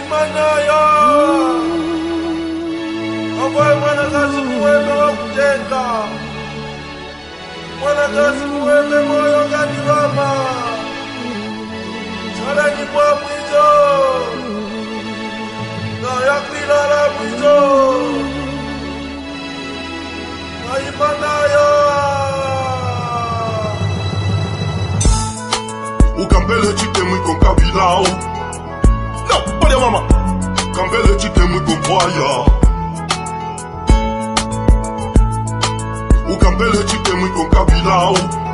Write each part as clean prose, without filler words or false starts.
Naimanayo ambaye mwanakazi muweme wa kujenga, mwanakazi muweme moyo gani mama sarani kwa mwizo na yakwilala mwizo Naimanayo ukambele chite mwiko kabilao no, pode mama kambele chite mwiko mpwaya ukambele chite mwiko kabilao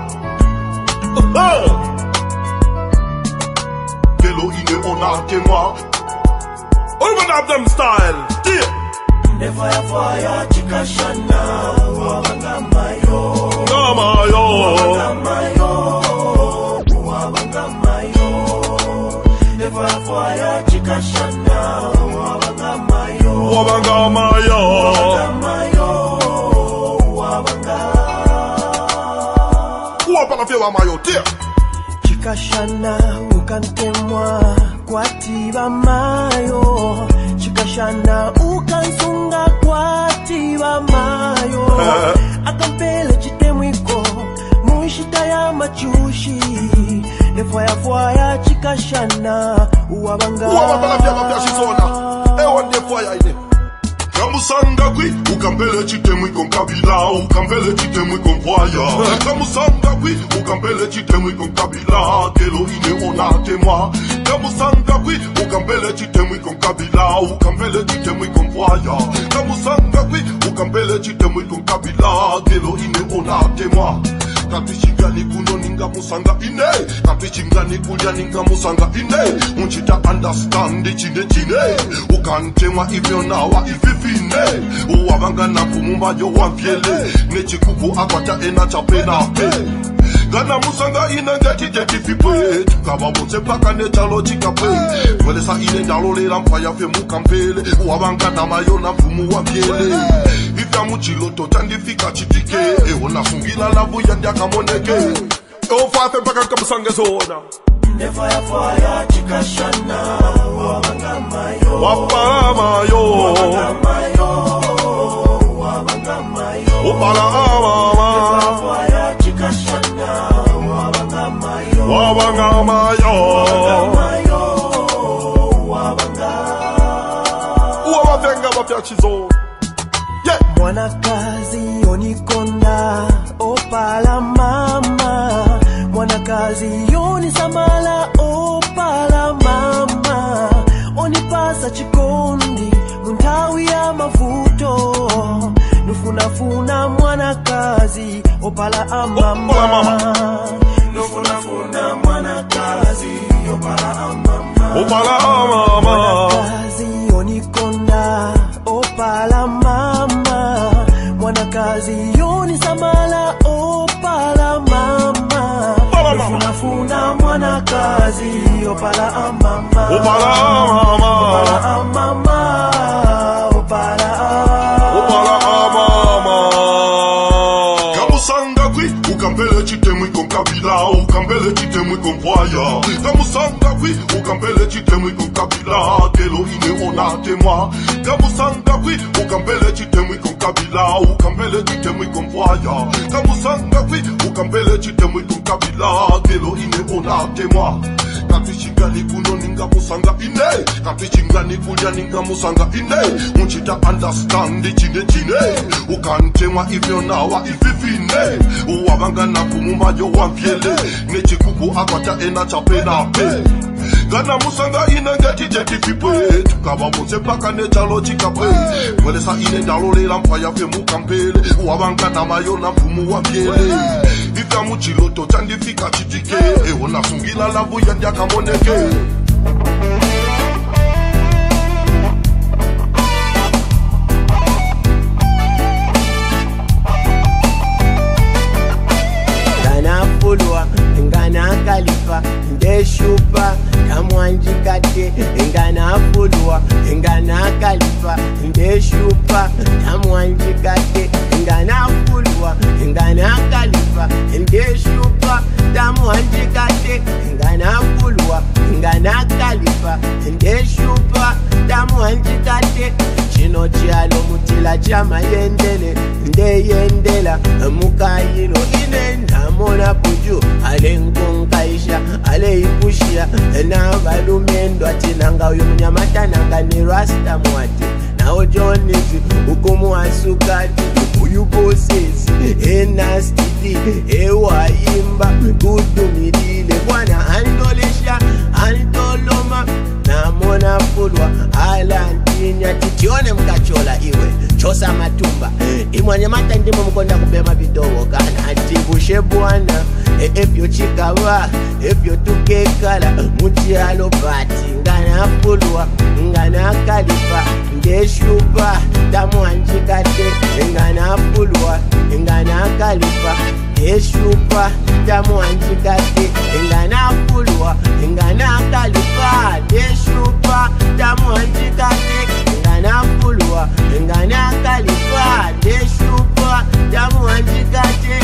Kelo ine onate moi Over that them style yeah. The fire chikashana wabangamayo The fire chikashana wabangamayo Wapala mayo tia Chikashana ukantemwa kwatiba mayo Chikashana ukansunga kwatiba mayo Akampele chitemwiko muishita ya machushi Nefwaya chikashana uwabanga Wapala vya shizona Ewa nefwaya ine Kamusanga kwi ukambele chitemwiko kabila ukambele chitemwiko mpwaya Kamusanga kwi ukambele chitemwiko kabila Kelo ine onate moi Kamusanga kwi ukambele chitemwiko kabila ukambele chitemwiko mpwaya Kamusanga kwi ukambele chitemwiko kabila Kelo ine onate moi Katishingani kuno ninga musanga ine Katishingani kulya ninga musanga ine Unchita understand chine Ukantemwa ivyo nawa ififine Uwabanga na kumumba yo wampiele Nechikuku akwata ena chapena pe Gana musanga ine ngeti fipwe Tukaba wonse paka nechalo chikape Mwele sa ine ndalo lela mpaya fe mukampele Uwabanga na mayo na fumu wampiele Ifya muchiloto tandifika chitike Ewo na sungila lavu yandi akamoneke Ewo fafe mpaka kamusanga zona The fire chikashana wabangamayo Opala mama fire chikashana wabangamayo Uwavenga wapya chizo Mwanakazi onikonda opala mama Mwanakazi yoni samala opala mama Onipasa chikondi muntawi ya mafuto Nufunafuna mwanakazi opala amama Nufunafuna mwanakazi opala amama Mwanakazi onikonda opala mama Mwanakazi yoni samala opala mama Nufunafuna mwanakazi opala amama Opala amama Kamusanga kwi ukambele chitemwiko kabila ukambele chitemwiko mpwaya Kamusanga kwi ukambele chitemwiko kabila Kelo ine onate moi Kamusanga kwi ukambele chitemwiko kabila ukambele chitemwiko mpwaya Kamusanga kwi ukambele chitemwiko kabila Kelo ine onate moi Katishingani kuno ninga musanga ine Katishingani kulya ninga musanga ine Unchita understand chine Ukantemwa ivyo nawa ififine Uwabanga na kumumba yo wampiele Nechikuku akwata ena chapena pe Gana musanga ine ngeti fipwe Tukaba wonse paka nechalo chikape Mwele sa ine ndalo lela mpaya fe mukampele Uwabanga na mayo na fumu wampiele Ifya muchiloto tandifika chitike Ewo na sungila lavu yandi akamoneke Ngana fulwa, ngana kalifa, ndeshupa tamwanjikate ngana fulwa, ngana kalifa, ndeshupa tamwanjikate ngana fulwa, ngana kalifa, ndeshupa tamwanjikate ngana fulwa, ngana kalifa, ndeshupa tamwanjikate chino chialo mutila chama yendele ndeyendela mukayilo ine namona puju alenkonkaisha aleipushia na balumendo atinanga uyu mnyamata nanga ni rasta mwati nao jonizi ukumu asukati uyu bosesi enastiti ewaimba kudumirile bwana andolesha antoloma namona fulwa alantinya titione mkachola iwe chosa matumba imwanya mata ndimo mkonda kubema vidogo kana atibushe bwana efyo chikava efyo tukekala mutialo bati ngana fulwa ngana kalifa ndeshupa tamwanjikate ngana fulwa ngana kalifa ndeshupa tamwanjikate ngana fulwa ngana kalifa ndeshupa tamwanjikate ngana fulwa ngana kalifa ndeshupa tamwanjikate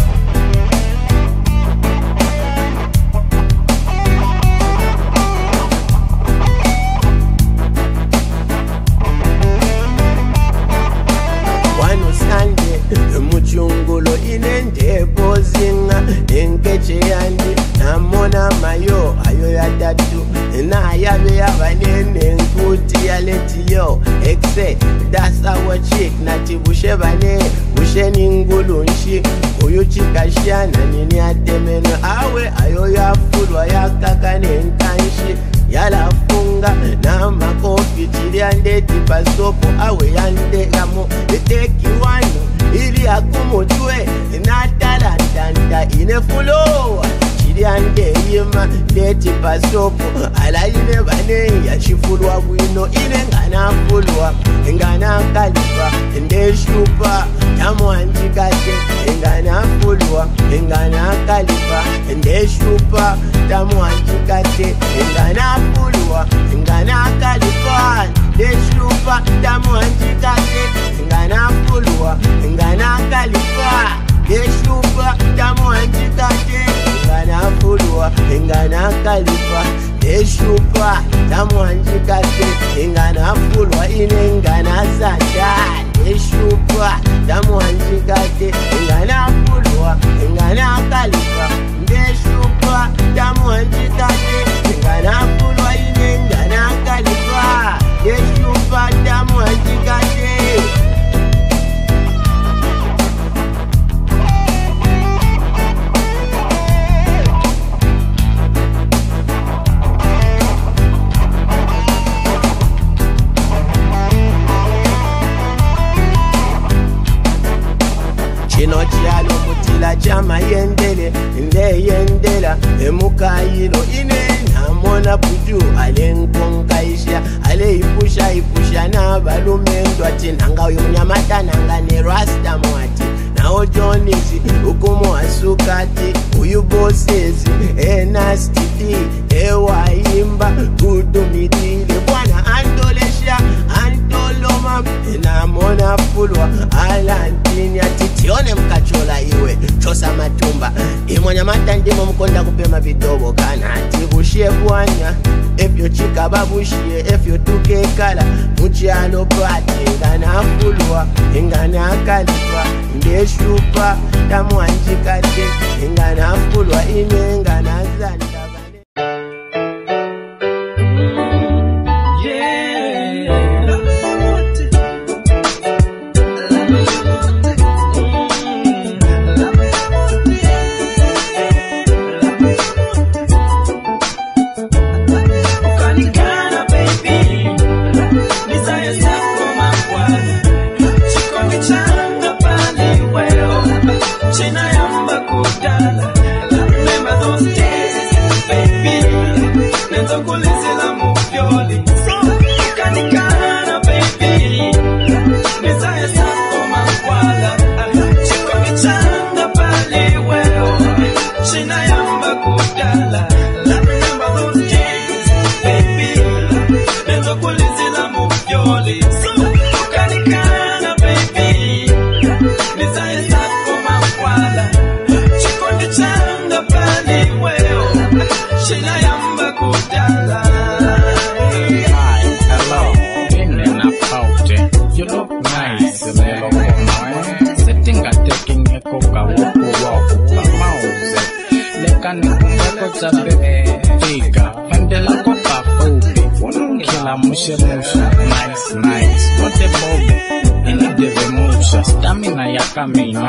muchungulo inendebo zinga enkeche yandi namona mayo ayo ya tatu na yabe yabanene nkuti ya letiyo exe that's our chick natibushe bane busheni ngulu nshi uyu chikashana nini atemeno awe ayo ya fulwa ya kakane nkanshi yala funga na makofi chiliande tipasopo awe yande gamo eteki wanu ili akumujwe na talantanta inefulo chiliande yima leti pasopo ala ine bane ya chifulwa bwino ine ngana fulwa ngana kalifa ndeshupa tamwanjikate ngana fulwa ngana kalifa ndeshupa tamwanjikate ngana fulwa ngana kalifa ndeshupa tamwanjikate ngana fulwa ngana kalifa ndeshupa tamwanjikate ngana fulwa ngana kalifa ndeshupa tamwanjikate ngana fulwa ine ngana zanda ndeshupa tamwanjikate ngana fulwa ngana kalifa ndeshupa tamwanjikate ngana fulwa ine ngana kalifa ndeshupa tamwanjikate chino chialo mutila chama yendele ndeyendela emukayilo ine namona puju alenkonkaisha ipusha na balumendo atinanga uyu mnyamata nanga ni rasta mwati nao jonizi ukumu asukati uyu bosesi enastiti ewaimba kudumitile bwana andolesha antoloma namona fulwa alantini atitione mkachola iwe chosa matumba imwanyamata ndimo mkonda kupema vidogo kana atibushie bwana efyo chika babushie efyo tukekala muchialo pati ngana fulwa ngana kalifa ndeshupa tamwanjikate ngana fulwa ine ngana zanda Musha, nice. What the bobo? Ini deve musha, stamina ya kamina.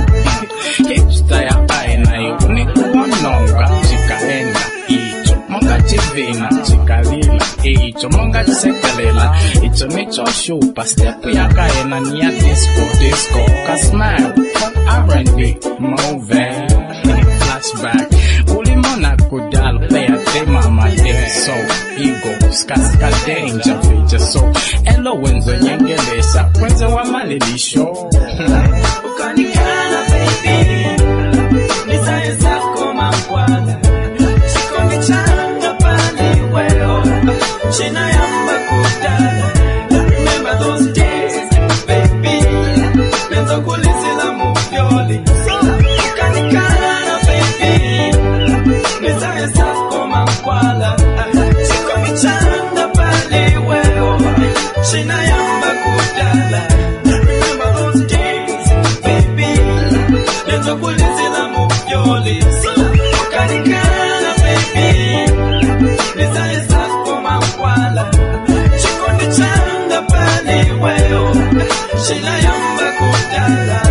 Hipsta ya kaina yu, ni kuononga, chikaenda icho. Monga chivina, chikalila, icho. Monga chisekelela, icho nicho shupa. Step ya kaina ni ya disco. Kasmile, R&B, moving. Flashback, ulimona kudalo, play a tema, my day, so ego, ska danger feature, so elo wenzo nyengelesha, wenzo wa malilisho. Ukanikana baby, nisaye zako mapwala, chiko michanga pali weo, china yamba kudala. Remember those days, baby, nenzo kulizila mufyoli. Ukanikana baby, nisaye zako mapwala, chiko michanga pali weo, china yamba kudala. Remember those days, baby, nenzo kulizila mufyoli. Ukanikana baby, nisaye zako mapwala, chiko michanga pali weo, china yamba kudala.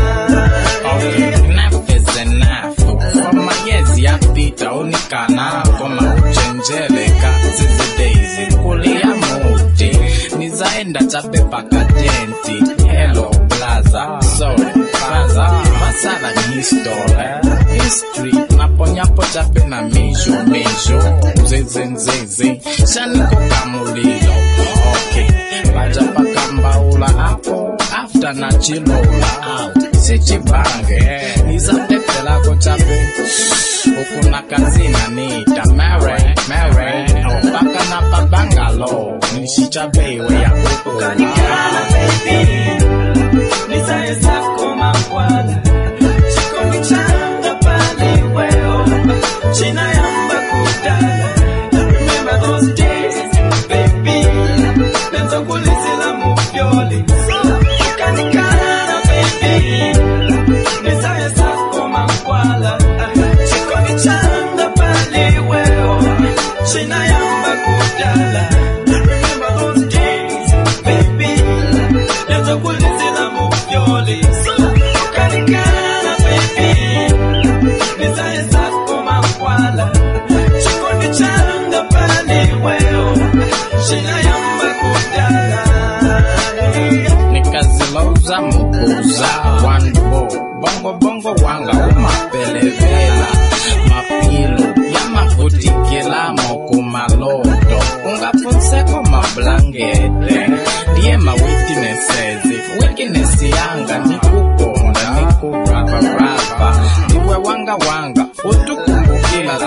Enough is enough. For my years, ya pita unikana koma uchenjeleka zizi daisy kulia muti nizaenda chape paka tenti. Hello plaza, sorry plaza, masala ni history naponyapo chape na mijo zeze shaniko kamulilo. Okay, baja pakamba ula hapo after na chilola out sichibange nizapepela kochape ukuna kazina nita Mary opaka na pabangalo nishichape iwe ya kuku. Ukanikana baby, nisaye zako mapwala, chiko michanga pali weo, china yamba kudala. Remember those days, baby, nenzo kulizila mufyoli. Ukanikana baby, nisaye zako mapwala, chiko michanga pali weo, china yamba kudala. Remember those days, baby, nenzo kulizila mufyoli. Ukanikana baby, nisaye zako mapwala, chiko michanga pali weo, china yamba kudala. Nikaziloza mukuza wanbo bongo wanga umapelevela mapilo ya mafutikila moko maloto ungafunseko mablangete ndiye ma weakness yanga nikukonda nikurapa niwe wanga utukumbukila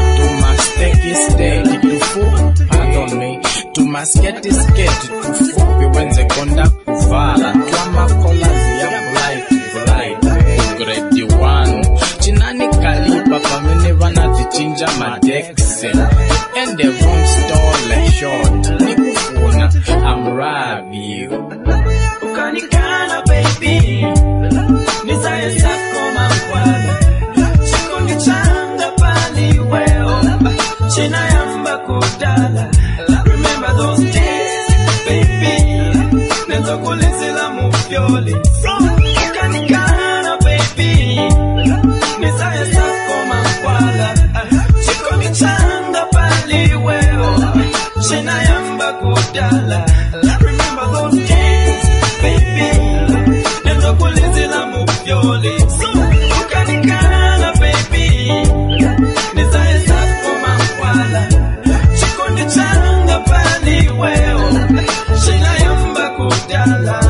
steki tufu pardon me tumasketi tufupi wenze konda kuvala twama kolazi ya blight grade 1 chinani kalipa pamene vana zichinja madexe and the room stole short nikufuna I'm ravi. Ukanikana baby, nisaye zako mapwala, chiko michanga pali weo, china yamba kudala. Remember those days, baby, nenzo kulizila mufyoli. Ukanikana baby, nisaye zako mapwala, chiko michanga pali weo, china yamba kudala. Remember those days, baby, nenzo kulizila mufyoli. Ukanikana baby, nisaye zako mapwala, chiko michanga pali weo, china yamba kudala.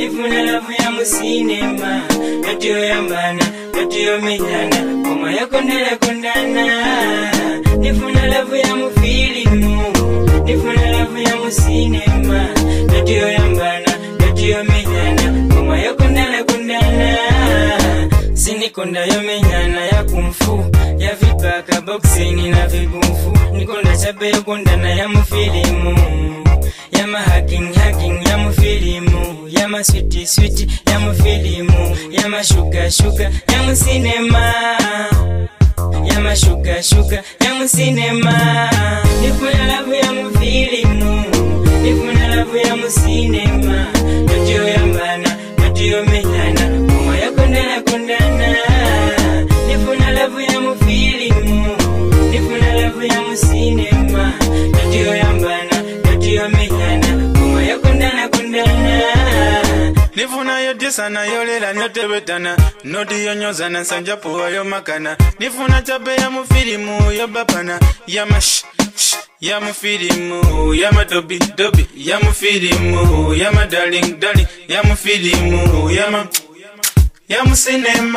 nifuna lavu ya musinema natiyo yambana natiyo menyana koma yakondela kondana nifuna lavu ya mufilimu nifuna lavu ya musinema natiyo yambana natiyo menyana koma yakondela kondana sinikonda yo menyana ya kumfu ya vipaka boxing na vigufu nikonda chabe yo kondana ya mufilimu ya ma hacking ya mufilimu ya ma sweet ya mufilimu ya ma sugar ya musinema ya ma sugar ya musinema nifuna lavu ya mufilimu nifuna lavu ya musinema natiyo yambana natiyo menyana koma yakondela kondana nifuna lavu ya mufilimu nifuna lavu ya musinema natiyo yambana natiyo menyana koma yakondela kondana nifuna yo disana yo lela notebetana noti yo nyozana sanja puwa yo makana nifuna chape ya mufilimu yo bapana ya mash ya mufilimu ya madobi ya mufilimu ya darling ya mufilimu ya musinema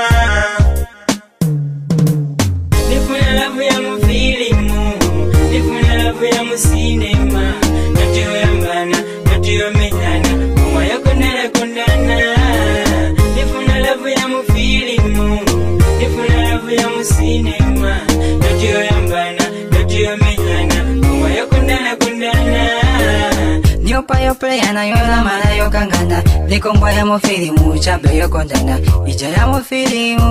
nifuna lavu ya mufilimu nifuna lavu ya musinema natiyo yambana natiyo menyana koma yakondela kondana nifuna lavu ya mufilimu nifuna lavu ya musinema natiyo yambana natiyo menyana koma yakondela kondana Nyopa yo playana yo lamana yo kangana Likongwa ya mufilimu chabe yo kondana Ija ya mufilimu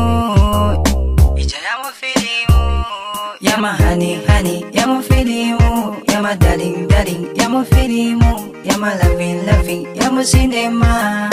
Ya ma honey ya mufilimu Ya ma darling ya mufilimu Ya ma loving ya musinema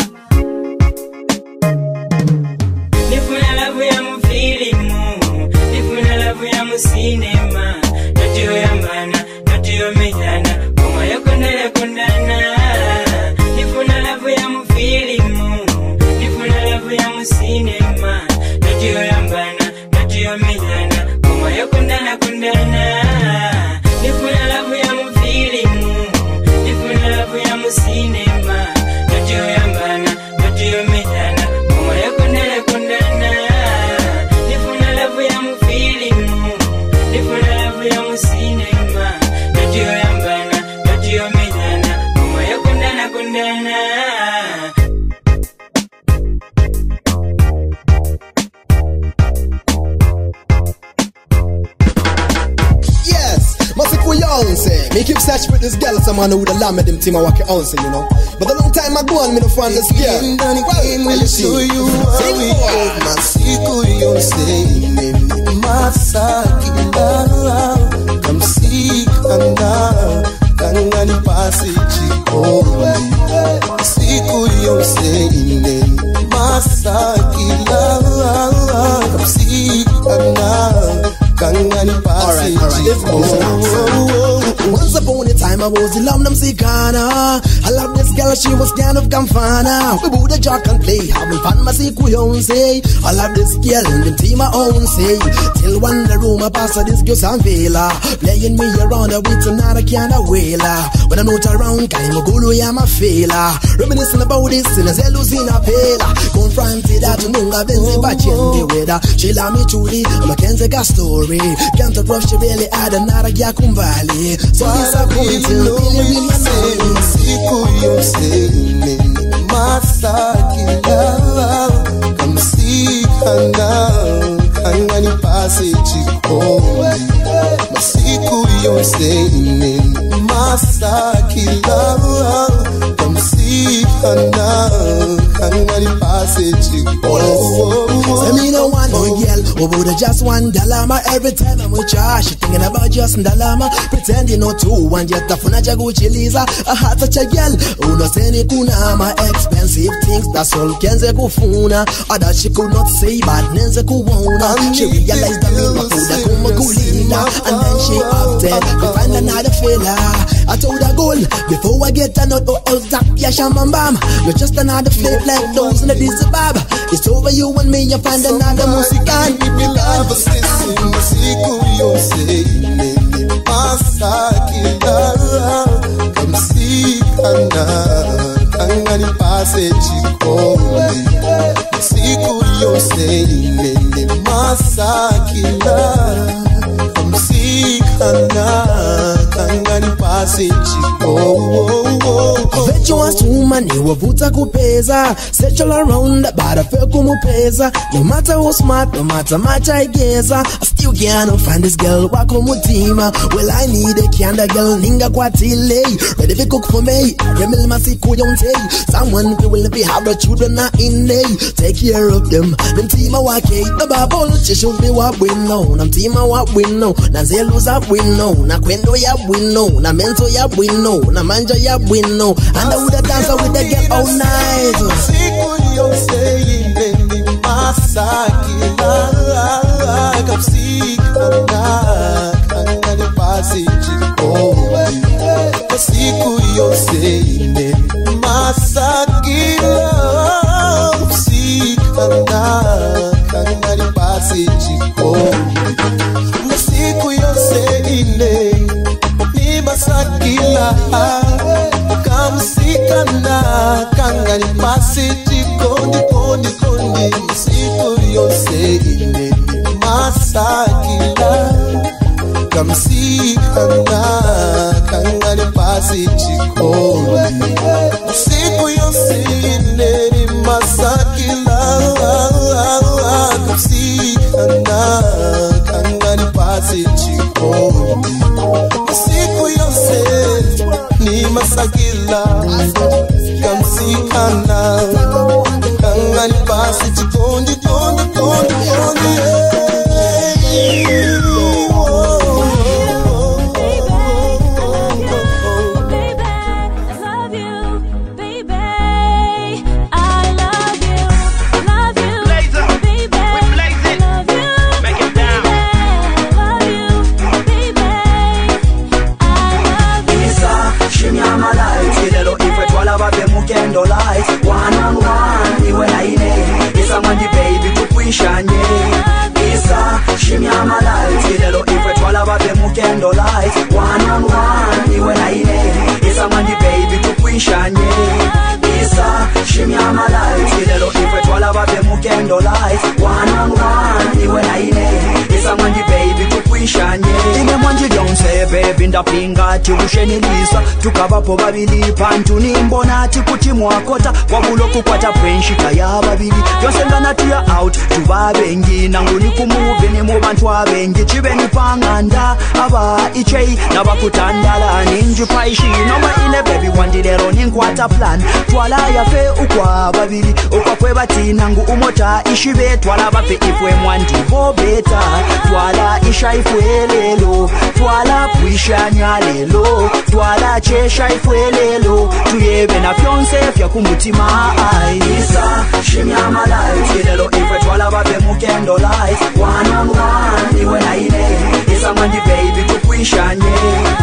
nifuna lavu ya mufilimu nifuna lavu ya musinema natiyo yambana natiyo menyana koma yakondela kondana nifuna lavu ya mufilimu nifuna lavu ya musinema natiyo yambana natiyo menyana koma yakondela kondana nifuna lavu ya mufilimu nifuna lavu ya musinema natiyo yambana natiyo menyana koma yakondela kondana nifuna lavu ya mufilimu nifuna lavu ya musinema natiyo yambana natiyo menyana koma yakondela kondana Me keep search for this girl, someone who would allow me them team I walk it on, you know. But a long time I go on, me no find this girl. Well, you see, masiku yose masakila kamsikana kangani pasi chikoni masiku yose masakila kamsikana kangani pasi chikoni. Once upon a time I was in London Sikana. I love this girl, she was kind of Kamfana. We would a jock and play, having fun, Masiku say. I love this girl, and the team I own say. Till one the room I pass her this girl Sanvela. Playing me around her with another kind of whaler. When I'm not around, Kalimogulu, I'm a failure. Reminiscing about this in a Zeluzina Pela. Confronted that to Nunga Benzi Bachendi weather. She love me truly, I'm a Kenzeka story. Can't approach she really had another Yakum Valley. So this a point to really masiku yose masakila kamsikana kangani pasi chikoni masiku yose masakila kamsikana kangani pasi chikoni. Say me no want no girl over the just $1. Every time I'm with her, she thinking about just $1. Pretending not to want yet a funa jaguchi Lisa. A hot touch a girl who no say ni kuna my expensive things. That's all kenze kufuna. Or that she could not say but nenze kuwana. She realized that me mafuda kuma kulina. And then she opted to find another fella. I told her goal before I get a note or else that ya shaman bam. You're just another flip like those in the Disney Bab. It's over you and me, you find another musican. Me love a sissy, masiku yose masakila kamsikana kangani pasi pase chikondi siku yose inene masakila msikana kangani pase chikondi Virtuous woman iwavuta kupeza sexual around bara fe kumupeza. No matter how smart, no matter much I geza, I still can't find this girl wako mutima. Well I need a kianda girl ninga kwa tile, ready to cook for me. Remel masiku yonte, someone who will be have the children na in day. Take care of them tima wake the bubble chishu be wa bwino na mtima wa bwino na zelu za bwino na kwendo ya bwino na mento ya bwino na manja ya bwino. And I would have danced with the girl all night. siku yose inene masakila kapsikana kangani pase chikondi siku yose inene masakila kapsikana kangani pase chikondi siku yose inene ni masakila kamsikana kangani pase chikondi kondi kondi siku yose inene masakila kamsikana kangani pase chikondi siku yose inene masakila kamsikana kangani pase chikondi siku yose ni masakila kamsikana kangani pase chikondi kondi kondi kondi ndapinga tikushenelisa tukavapo babili pantu nimbona tikuti mwakota wabulo kukwata penshika ya babili yosengana tuya out tubabengi nanguni kumuve nemo bantu abengi chibeni panganda aba ichei nabakutandala ninju paishi noma ine baby wandilero ninkwata plan twala yafe ukwa babili ukwa kwebati nangu umota ishibe twala bafe ifwe mwandi bobeta twala isha ifwe lelo twala puisha nyalelo twala chesha ifwelelo tuyebe na fyonse fya kumutima aisa shimya malai lelo ifwe twala babe mukendo light one on one iwe na ile isa mandi baby tukuishanye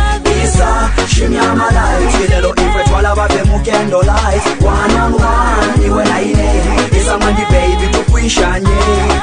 isa shimya malai lelo ifwe twala babe mukendo light one on one iwe na ile isa mandi baby tukuishanye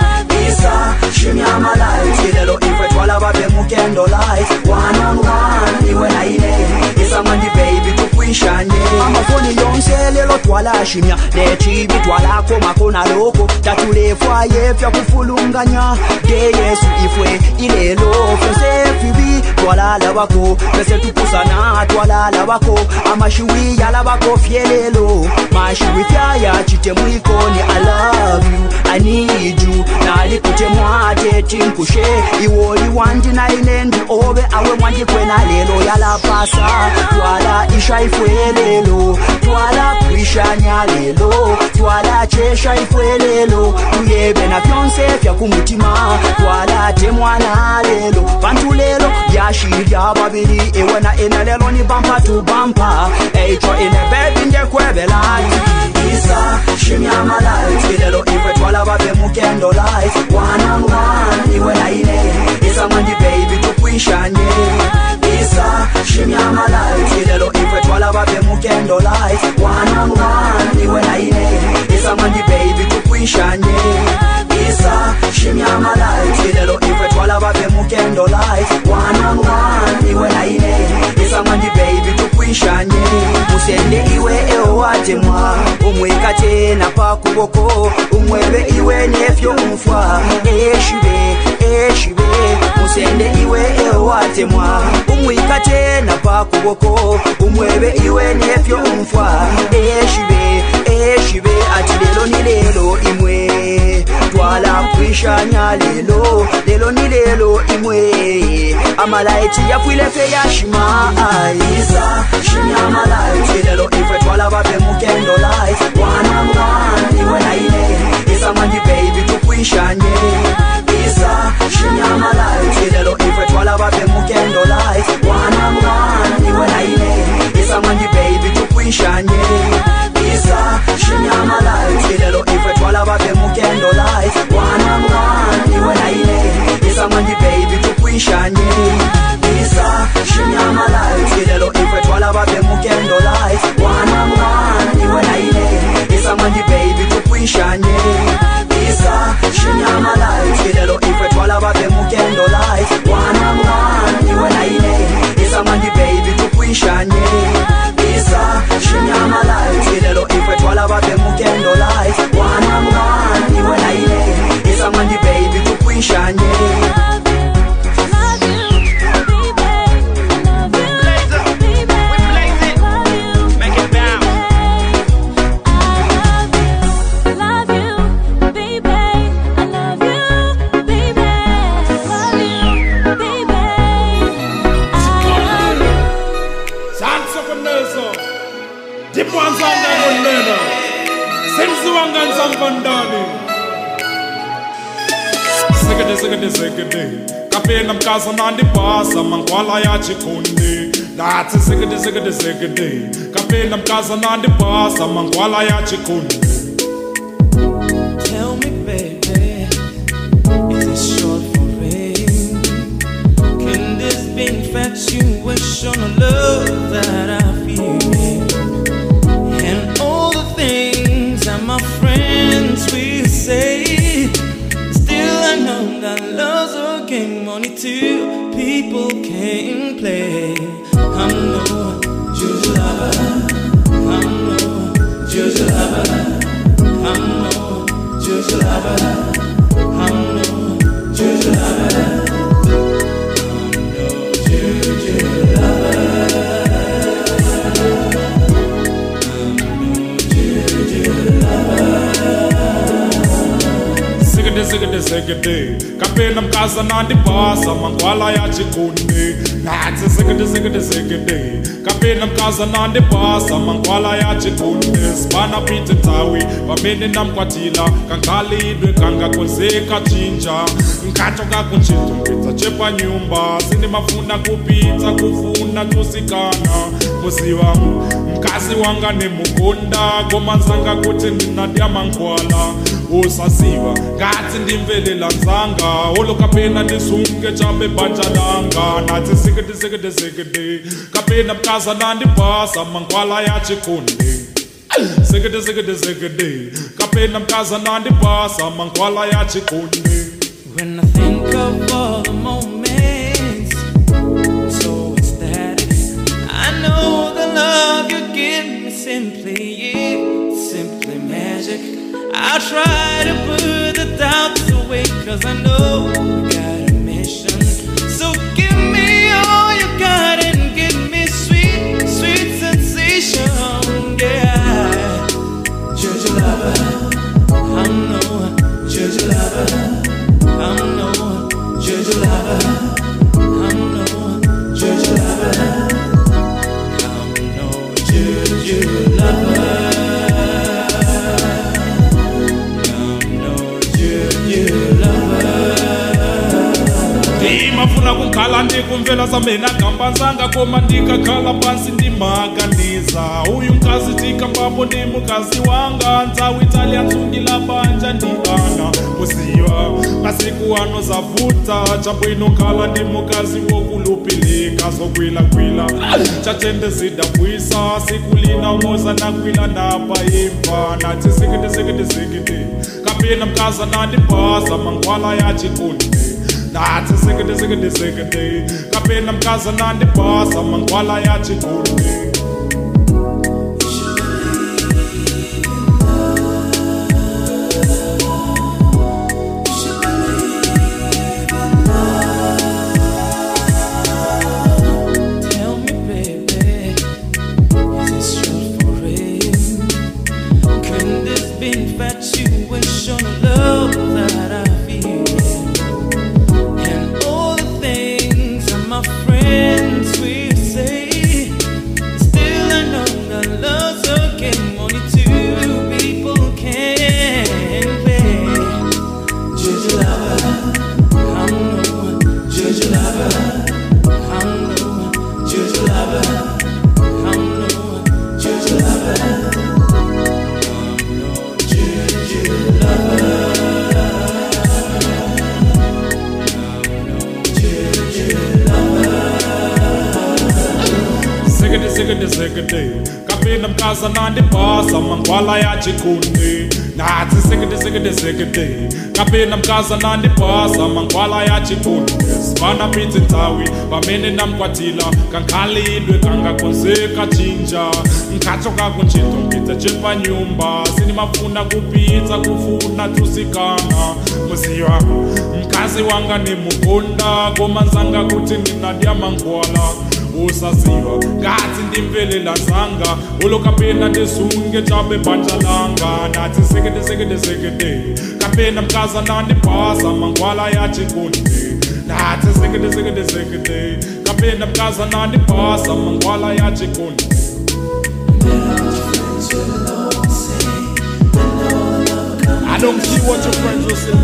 isa shimya malai lelo ifwe twala babe mukendo light one on one iwe na ile isa mandi baby tukuishanye amafoni yonse lelo twala shimya lechibi twala koma kona loko tatulefwa yefya kufulunganya de yesu ifwe ilelo fyose fibi twala labako pese tukusana twala labako amashiwi yala bako fyelelo mashiwi fyaya chitemwikoni I love you I need you nali kutemwate tinkushe iwoli wandi na inendi obe awe mwandi kwena lelo yala pasa twala isha ifwelelo twala kuishanya lelo twala chesha ifwelelo tuyebe na fyonse fya kumutima twala temwana lelo bantu lelo yashirya babili ewana ena lelo ni bumper to bumper echo ene baby ndekwebela isa shimya malai lelo ifwe twala babe mukendo light one on one iwe na ile isa mandi baby tukuishanye isa shimya malai lelo ifwe twala babe mukendo light one on one iwe na ile isa mandi baby tukuishanye isa shimya malai lelo ifwe twala babe mukendo light one on one iwe na ile isa mandi baby tukuishanye musende iwe ewo watemwa umwe umwikate napakuboko umwebe iwe nefyo umfwa eshibe musende iwe ewatemwa umwikate napakuboko umwebe iwe nefyo umfwa eshibe ati lelo ni lelo imwe twala kwishanya lelo ni lelo imwe amalaiti yafuilefe yashima isa shinya amalaiti lelo ife twala bape mukendo life one iwe na ile isa mandi baby tukwishanye isa shinya amalaiti lelo ife twala bape mukendo life one iwe na ile isa mandi baby tukwishanye isa shinya amalaiti lelo ife twala bape mukendo life one iwe na ile isa mandi baby tukwishanye isa shinya amalaiti lelo ife twala bape mukendo life one iwe na ile isa mandi baby tukwishanye isa shinya amalaiti lelo ife twala bape mukendo life one iwe na ile isa mandi baby tukwishanye isa shinya amalaiti lelo ife twala bape mukendo life one iwe na ile isa mandi baby tukwishanye Kapena mkaza nandi pasa mankwala ya chikundi That's ziggy Kapena mkaza nandi pasa mankwala ya chikundi Tell me baby, is this short for rain? Can this be infatuation or love that I feel? And all the things that my friends will say, still I know that love's a game only two people can play. I'm no Juju lover, I'm no Juju lover, I'm no Juju lover, I'm no Juju lover, I'm no Juju lover. Ziggy Kapena mkaza nandi pasa mankwala ya chikundi That's ziggy Kapena mkaza nandi pasa mankwala ya chikundi Spana pite tawi Pamene namkwatila Kankali idwe kanga konzeka chinja Nkatoka kunchitu mpita chepa nyumba Sini mafuna kupita kufuna tusikana Musiwa mkazi wanga ni mukunda Gomanzanga kuti ninadia mankwala Usasiwa Gati ndimvelela nzanga Olo kapena nisunge chabe banjalanga Nati ziggy Kapena mkaza nandi pasa mankwala ya chikundi Ziggy Kapena mkaza nandi pasa mankwala ya chikundi. When I think of all the moments so ecstatic, I know the love you give me simply magic. I try to put the doubts away, cause I know you got a mission. So give me all you got and give me sweet, sweet sensation. Yeah, Juju lover, I'm no Juju lover, I'm no Juju lover, I'm no Juju lover, I'm no Juju lover. Mafuna kunkhala ndikumvela zamena gamba nzanga koma ndikakhala pansi ndimaganiza uyu mkazi tikambapo ndi mukazi wanga nzawu Italia nzungila banja ndi ana musiwa masiku ano zavuta chabwino khala ndi mukazi wokulupilika zokwila chatende zidabwisa sikulina moza nakwila napa imva nati zigidi kapena mkaza nandipasa mankwala ya chikundi. That's ziggy Kapena mkaza nandi pasa mankwala ya chikundi. sekete kapena mkaza nandi basa mangwala ya chikundi nati sekete kapena mkaza nandi basa mangwala ya chikundi sibana pizza tawi pamene namkwatila kankhalidwe kangakonzeka chinja nkachoka kunchito pizza chepa nyumba sinimafuna kupizza kufuna tusikana musiwa mkazi wanga ni mukonda komanzanga kuti ninadya mangwala usaziva ngati ndimvelela zanga ulo kapena ndisunge chabe banja langa nati sekete kapena mkaza nandi basa mangwala ya chikundi nati sekete kapena mkaza nandi basa mangwala ya chikundi. I don't see what your friends will say.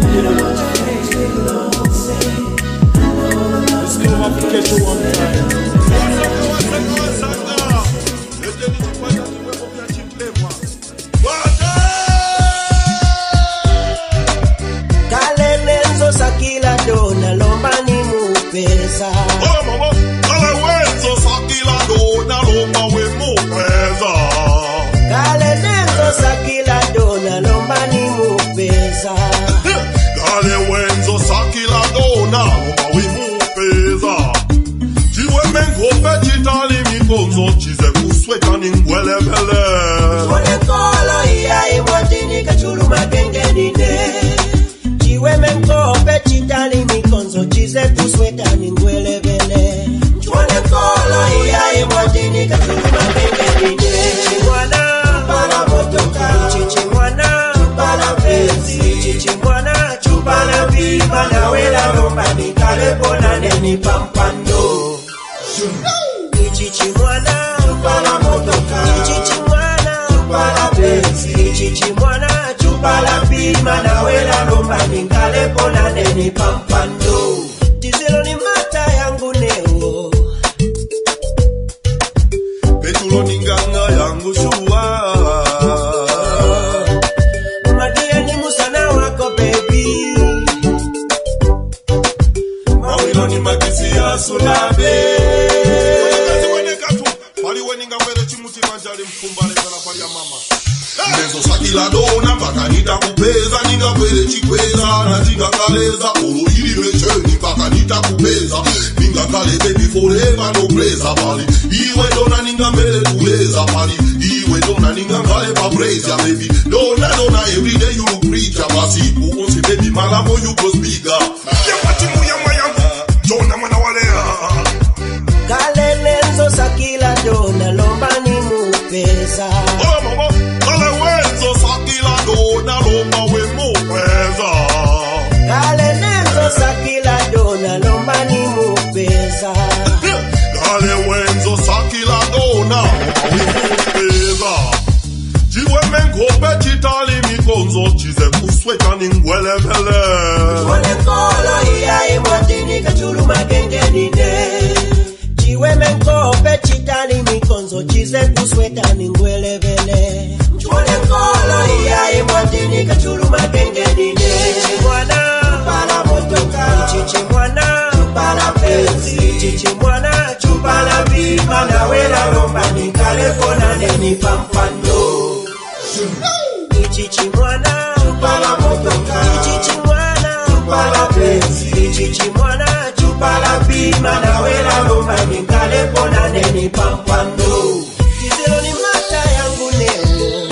Let's go up and catch you one time. Kalenenzo sakila dona lombani mupesa. Kalenenzo sakila dona lombani mupesa. Kalenenzo sakila dona lombani mupesa. Kalenenzo sakila dona lombani mupesa. Chiwe mengope chitali mikonzo chize kusweka ningwele vele. Mwone kolo iya imwatini kachuluma gengenine. Chiwe mengope chitali mikonzo chize kusweka ningwele vele. Mwone kolo iya imwatini kachuluma gengenine. Chichimwana chupala motoka. Chichimwana chupala penzi. Chichimwana chupala viva na wela lomba nikale pona neni pampando. Chichimwana chupala motoka. Chichimwana chupala penzi. Chichimwana chupala viva na wela lomba nikale pona neni pampando. Tizilo ni mata yangu neo. Petulo ninganga yangu shua. Madia ni musana wako baby. Mawilo ni makisi ya sulabe. Pali weninga mbele chimuti manjali mkumbale sana pali ya mama. Mezo sakila dona mpaka nitakupeza ninga mbele chikweza na jinga kaleza oro ili mecheni mpaka nitakupeza ninga kale baby forever no praise pali iwe dona ninga mbele kuleza pali iwe dona ninga ngale pa praise ya baby dona every day you preach basi uonse baby malamo you go speaker ya patimu ya mayangu dona mwana walea. Kalenenzo sakila dona lombani mupesa. Kalenenzo sakila dona lombani mupesa. Kalenenzo sakila dona lombani mupesa. Kalenenzo sakila dona lombani mupesa. Chiwe mengope chitali mikonzo chize kusweka ningwele vele. Mwone kolo iya imwatini kachuluma gengenine. Chiwe mengope chitali mikonzo chize kusweka ningwele vele. Mwone kolo iya imwatini kachuluma gengenine. Chichimwana chupala motoka. Chichimwana chupala penzi. Chichimwana chupala viva na wela lomba nikale pona neni pampando. Chichimwana chupala motoka. Chichimwana chupala penzi. Chichimwana chupala viva na wela lomba nikale pona neni pampando. Kizelo ni mata yangu neo.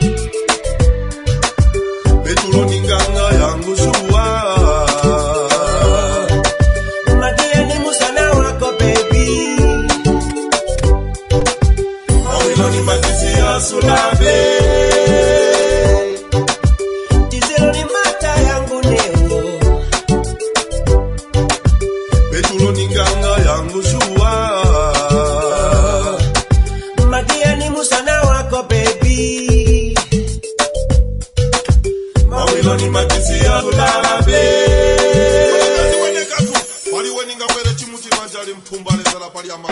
Petulo ninganga yangu shua. Madia ni musana wako baby. Mawilo ni makisi ya sulabe. Kizelo ni mata yangu neo. Petulo ninganga yangu shua. Madia ni musana wako baby. Mawilo ni makisi ya sulabe. Pali weninga mbele chimuti manjali mpumbale sana pali ya mama.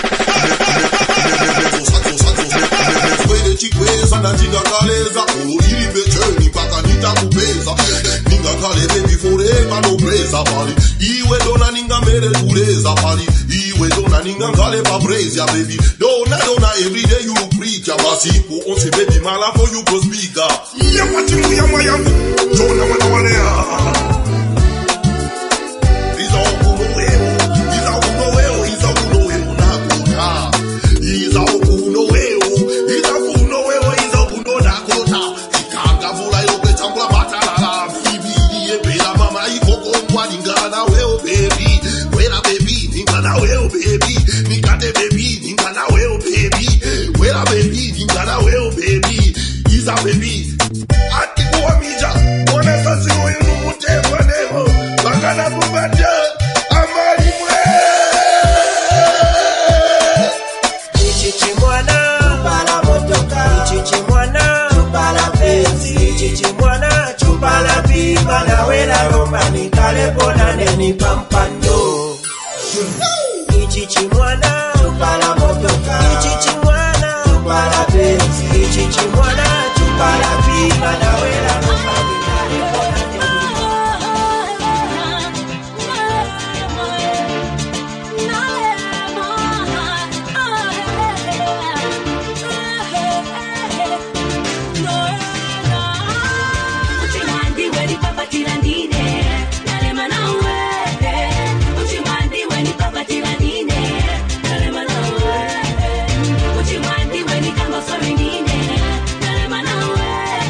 Kwele chikweza na jinga kaleza oro ili mecheni mpaka nitakupeza ninga kale baby forever no praise kuleza pali. Iwe dona ninga mere kuleza pali. Iwe dona ninga ngale pa praise ya baby. Dona every day you preach ya masiku. Onse baby mala for you go speak up. Ya machimu ya mayangu. Dona wanawalea. Iza okuno weo. Iza okuno weo. Iza okuno weo na kuta. Iza okuno weo. Iza okuno weo. Iza okuno na kuta. Ikanga vula yope chambula batalala. Bibi yepela mama ikoko kwa ningana weo baby. Wela baby ningana weo baby. Ningate baby ningana weo baby. Wela baby ningana weo baby. Iza baby. Ati kuwa mija. Wana sasi uyu numutepa nemo. Bakana bubanja. Amari mwe. Ichichi mwana chupala motoka. Ichichi mwana chupala penzi. Ichichi mwana chupala pima. Na wela lomba nikale pona neni pampando. Ichichi mwana chupala motoka. Ichichi mwana chupala penzi. Ichichi mwana chupala pima. Na wela lomba nikale pona neni Sorry,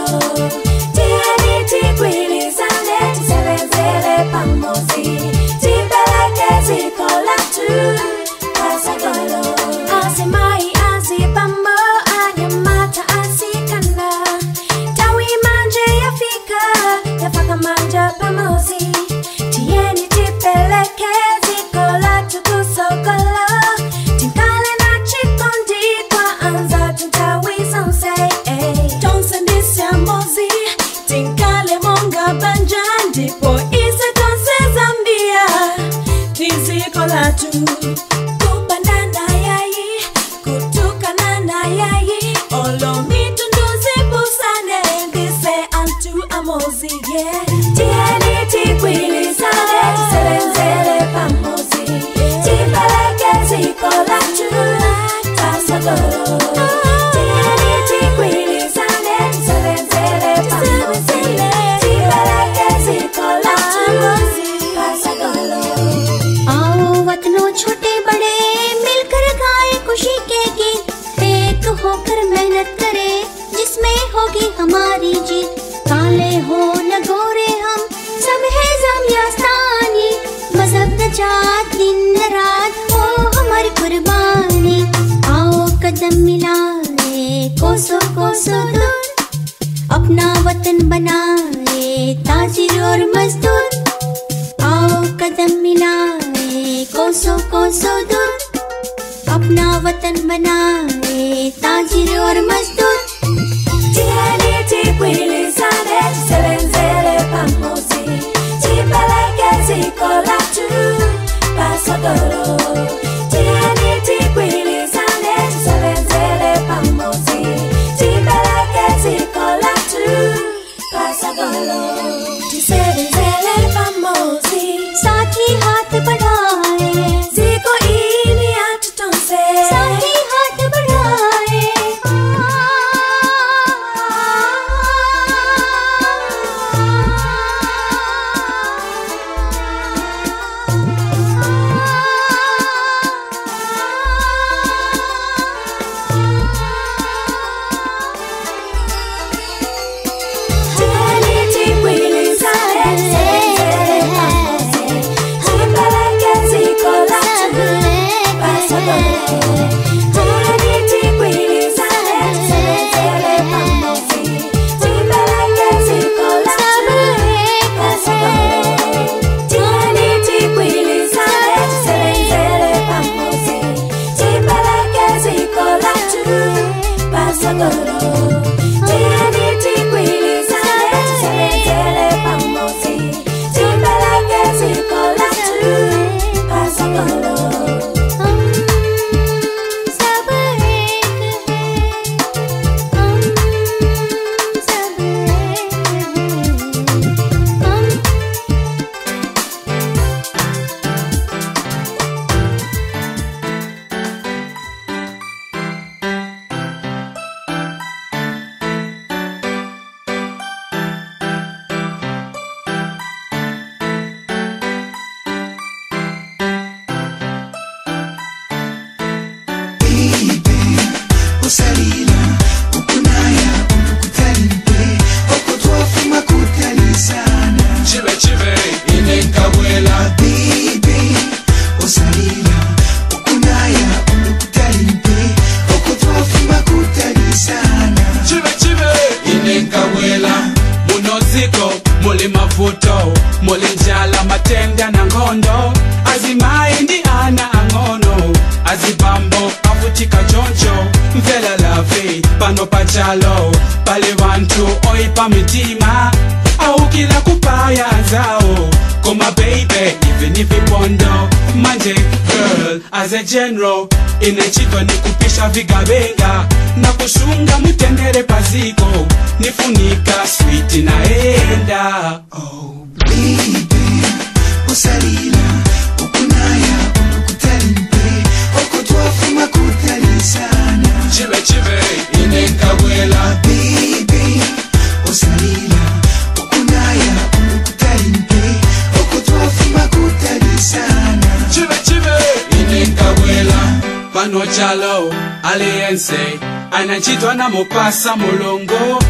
Tieni tikwilizane, tisebenzele pamozi, tipeleke ziko latu pasagolo. Asemai azibambo, anyamata asikana, tawi manje yafika, yafaka manja pamozi. Tieni tipeleke ziko latu kusogolo, tinkale na chikondi kwa anza tutawi sonse. Tonse ndise mozi, tinkale monga banja, ndipo ise tonse Zambia, tiziko latu. Kupandana yayi, kutukana na yayi, olo mitunduzi busane, ndise antu amozi, yeah. Tieni tikwilizane, tisebenzele pamozi, tipeleke ziko latu pasagolo. Tieni tikwilizane, tisebenzele pamozi, tipeleke ziko latu pasagolo. आओ वतनों छोटे बड़े मिलकर गाए खुशी के गीत, एक होकर मेहनत करे जिसमें होगी हमारी जीत। काले हो न गोरे हम सब है ज़मीस्तानी, मजहब न जात दिन न रात हो हमारी कुर्बानी। आओ कदम मिलाए कोसों कोसों दूर, अपना वतन बनाए ताजिर और मजदूर। आओ कदम मिलाए कोसों कोसों दूर, अपना वतन बनाए ताजिर और मजदूर। Tieni tikwilizane, tisebenzele pamozi, tipeleke ziko latu pasagolo. Tieni tikwilizane, tisebenzele pamozi, tipeleke ziko latu pasagolo. Tisebenzele pamozi, साथी हाथ बढ़ाए, ziko ini atu tonse, साथी हाथ बढ़ाए। Tieni tikwilizane, tisebenzele pamozi, tipeleke ziko latu pasagolo. Tieni tikwilizane, tisebenzele pamozi, tipeleke ziko latu pasagolo. Tieni tikwilizane, tisebenzele pamozi, tipeleke ziko latu pasagolo. Tieni tikwilizane, tisebenzele pamozi, tipeleke ziko latu pasagolo. सब एक है, हम सब एक हैं, हम Usalila, ukunaya, ukutalimpe, okutwafuma kutalisana. Chive chive, inenkabuela. Baby, usalila, ukunaya, ukutalimpe, okutwafuma kutalisana. Chive chive, inenkabuela. Munoziko, muli mavuto, muli njala matenda na ngondo. Azimai ndi ana angono, azibambo avutika choncho. Mvela lave, pano pachalo, pale wantu oipa mitima. Au kila kupaya zao, koma baby, even if it bondo. Manje girl, as a general, inechitwa ni kupisha vigabenga. Na kushunga mutendere paziko, nifunika sweet naenda. Oh baby, usalila, ukunaya, ukutalimpe, okutwafuma kutalisana. Chive chive, inenkabuela. Baby, usalila, ukunaya, ukutalimpe, okutwafuma kutalisana. Chive chive, inenkabuela. Pano chalo, aliense, anachitwa na mopasa mulongo.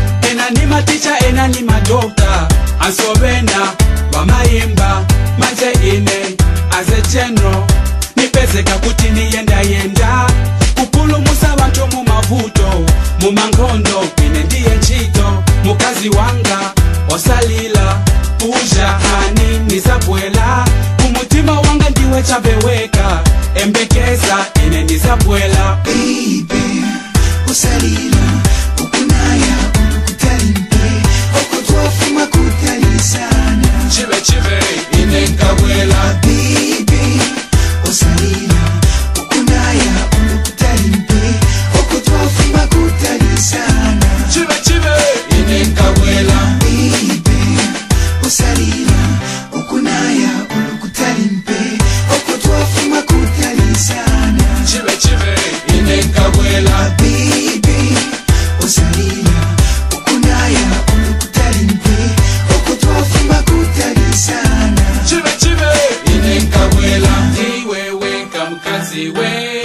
ena ni maticha ena ni madokta ansobena wamayimba manje ine as a general nipezeka kuti niyenda kupulumusa abantu mumavuto mumangondo ine ndiye ntchito mukazi wanga osalila puja hani nizabwela kumutima wanga ndiwe chabeweka embekeza ine nizabwela baby osalila ukunaya ukutalimpe okutwafuma kutalisana chive ine nkabwela baby osalila ukunaya ukutalimpe okutwafuma kutalisana chive ine nkabwela baby osalila ukunaya ukutalimpe okutwafuma kutalisana chive ine nkabwela baby osalila ukunaya ukutalimpe okutwafuma kutalisana chive ine nkabwela iwewe kamkazi we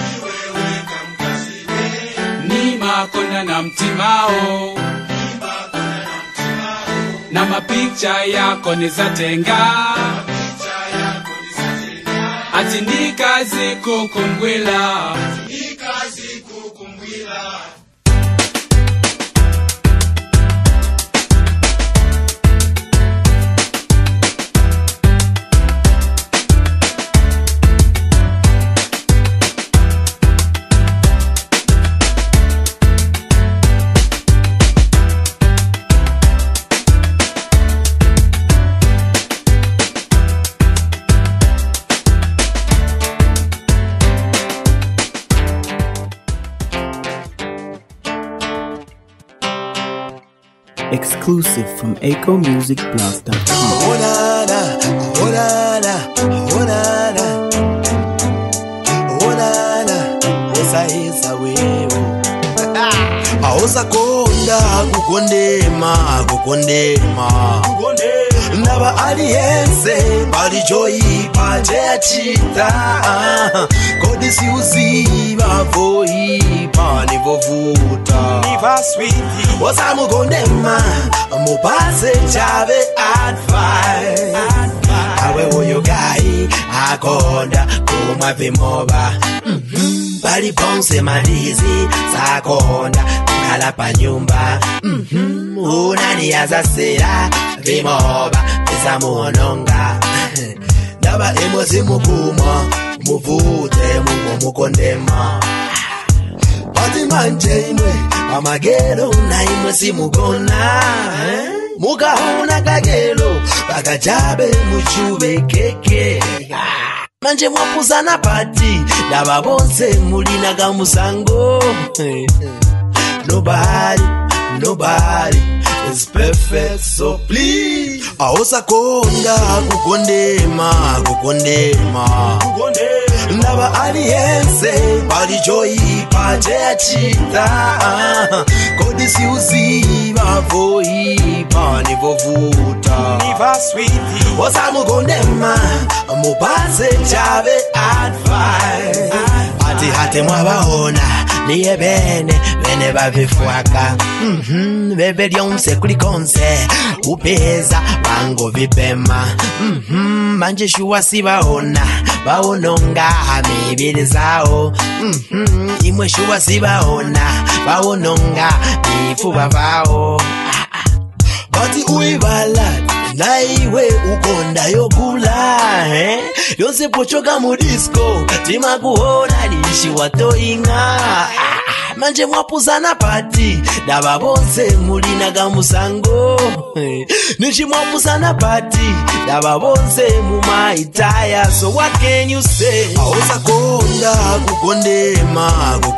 ni makonda na mtimao na mapicha yako nizatenga ati ni kazi kukumbwila Exclusive from echomusicblog.com. Oh na na, oh na na, oh na na, oh na na, esa wewe. Ausa konda kukondema Naba aliyense balijoyi paje achita Kodi si uziba voi pani vovuta Niva sweetie Osa mukondema mupase chave advice Awe uyu gai akonda kuma vimoba Bali ponse mandizi sakonda kukhala pa nyumba Unani yazasera vimoba vizamuononga Ndaba emozi mukuma muvute mukondema Pati manje imwe amagelo na imwe simugona Mukahona kagelo bakajabe muchube keke Manje mwapuzana pati Ndaba bonse mulina kamusango Nobody is perfect, so please. Ausa konda kukondema Ndaba aliyense balijoyi paje achita Kodi si uziba voi pani vovuta Niva sweetie Osa mukondema mupase chave advice Ati hate mwabahona niye bene bavifwaka Bebe lyonse kulikonse upeza bango vipema Manje shuwa si baona baononga mibili zao Imwe shuwa si baona baononga mifuba vao Bati uibala na iwe ukonda yokula Yonse pochoka mudisco tima kuhona lishi watoinga Manje mwapuzana pati Ndaba bonse mulina kamusango Nishi mwapuzana pati Ndaba bonse mumaitaya So what can you say Ausa konda kukondema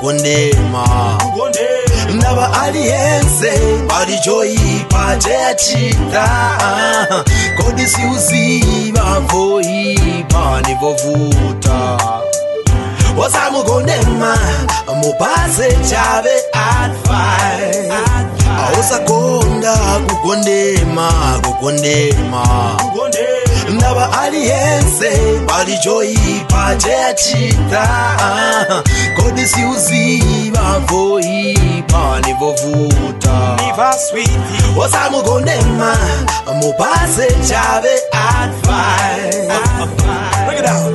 Ndaba aliyense balijoyi paje achita Kodi si uziba voi pani vovuta Osa mukondema mupase chave advice Ausa konda kukondema Ndaba aliyense balijoyi paje achita Kodi si uziba voi pani vovuta forever, sweetie. What's I'm gonna nema? I'm gonna pass it, Chave advice. Bring it down.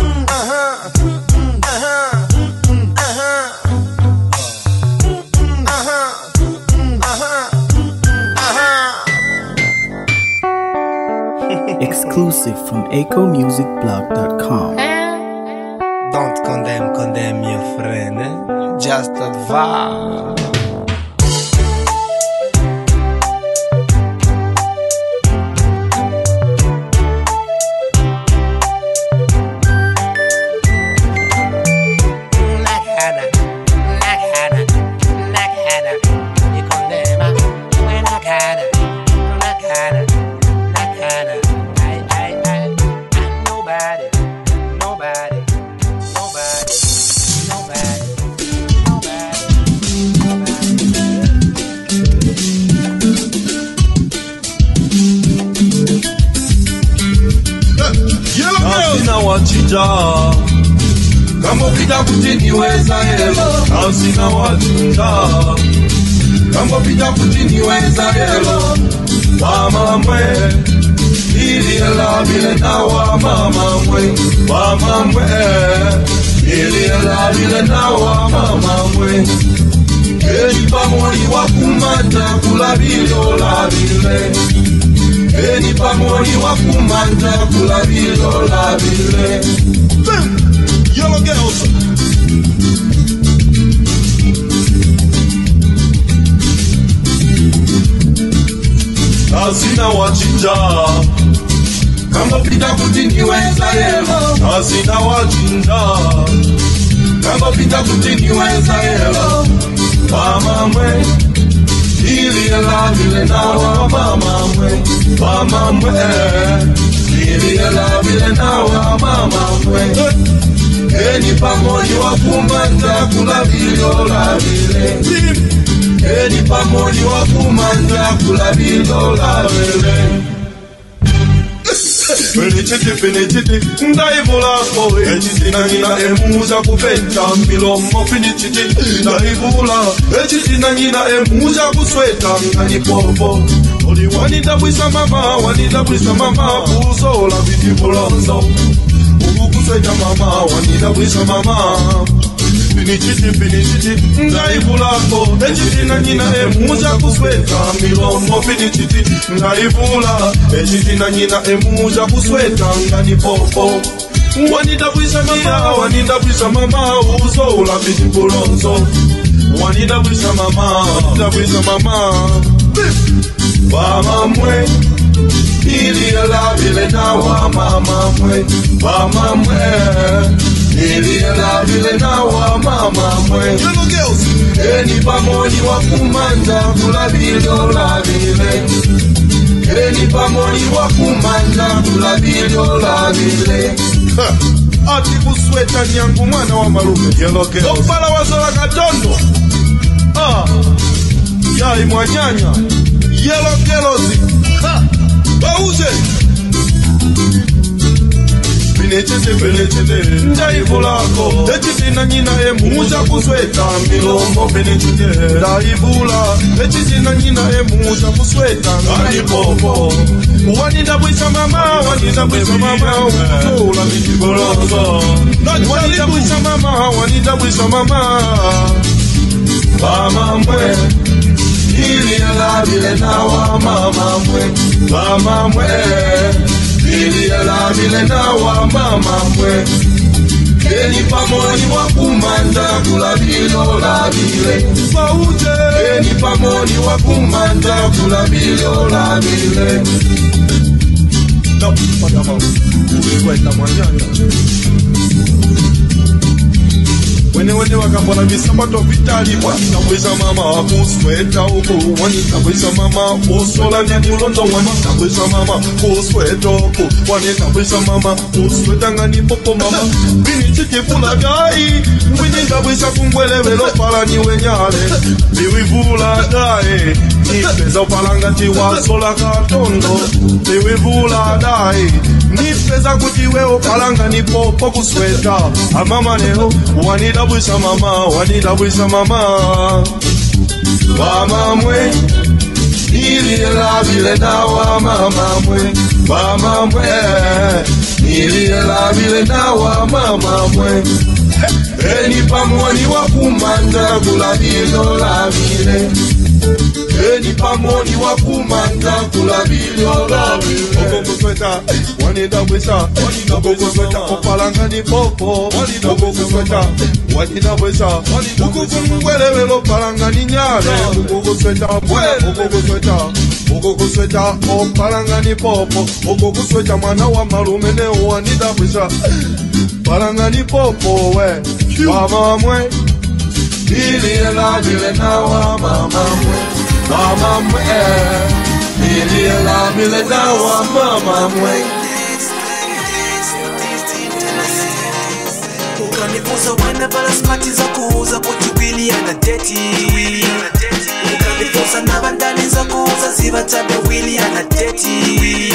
Exclusive from AcoMusicBlog.com. Don't condemn your friend, just advise. Kama ukija kutiniweza helo, asina wajunja. Kama ukija kutiniweza helo, mama mwe, ili ela vile na wa mama mwe, mama mwe, ili ela vile na wa mama mwe. Eni pamoni wakumata kula bilo la vile. Eni pamoni wakumata kula bilo la vile. Yellow girls. Asina wachinja. Kama pita kutiniweza yelo. Asina wachinja. Kama pita kutiniweza yelo. Mama mwe, ili ela vile na wa mama mwe. Mama mwe, ili ela vile na wa mama mwe. Eni pamoni wakumanda kula bilo la vile. Eni pamoni wakumanda kula bilo la vile. Penechete, ndaivola koe. Echitina nina emuza kupenta milomo finichite. Ndaivola, echitina nina emuza kusweta ngani popo. Oli wanita bwisa mama, puzola viti bolonzo. Kusweta mama, wanita bwisa mama. Finichiti, ndaivulako. Echitina nina emuza kusweta milomo finichiti. Ndaivula, echitina nina emuza kusweta ngani popo. Wanita bwisa mama, uzola viti bolonzo. Wanita bwisa mama. Mama mwe, ili ela vile na wa mama mwe. Mama mwe, ili ela vile na wa mama mwe. Eni pamoni wakumanda kula bilo la vile. Eni pamoni wakumanda kula bilo la vile. Ati kusweta nyangu mwana wa marume. Opala wazola katondo. Yai mwanyanya. Yellow kelozi. Bauze. Penechete, ndaivulako. Echitina nina emuza kusweta milomo penechete. Ndaivula, echitina nina emuza kusweta ngani popo. Wanita bwisa mama, uzola viti bolonzo. Wanita bwisa mama. Mama mwe, ili ela vile na wa mama mwe. Mama mwe, ili ela vile na wa mama mwe. Eni pamoni wakumanda kula bilo la vile. Eni pamoni wakumanda kula bilo la vile. No, padama, uweta mwanyanya. Wene wakambona visambato vitali. Wanita bwisa mama, kusweta uku. Wanita bwisa mama, usola nyamulondo. Wanita bwisa mama, kusweta uku. Wanita bwisa mama, kusweta ngani popo mama. Binichiti pula gai. Winita bwisa kungwelewelo pala niwe nyale. Biwivula dae, nipeza upalanga tiwa sola katondo. Biwivula dae, nipeza kutiwe upalanga ni popo kusweta. Amama neho, wanita bwisa mama. Mama mwe niliela vile nawa mama mwe. Mama mwe niliela vile nawa mama mwe. Eni pamoni wakumanda kula bilo la vile. Eni pamoni wakumanda kula bilo la vile. Okoko sweta wanida wesa. Okoko sweta opalanga ni popo. Okoko sweta wanida wesa. Okoko mwele velo palanga ni nyale. Okoko sweta okoko sweta. Okoko sweta opalanga ni popo. Okoko sweta mwana wa malume ne wanida wesa. Palanga ni popo we. Mama mwe niliela vile nawa mama mwe. Mama mwe niliela vile nawa mama mwe. Ukanifunza wana bala smati za kuuza kutubili ana deti. Ukanifunza na bandani za kuuza ziba tabe wili ana deti.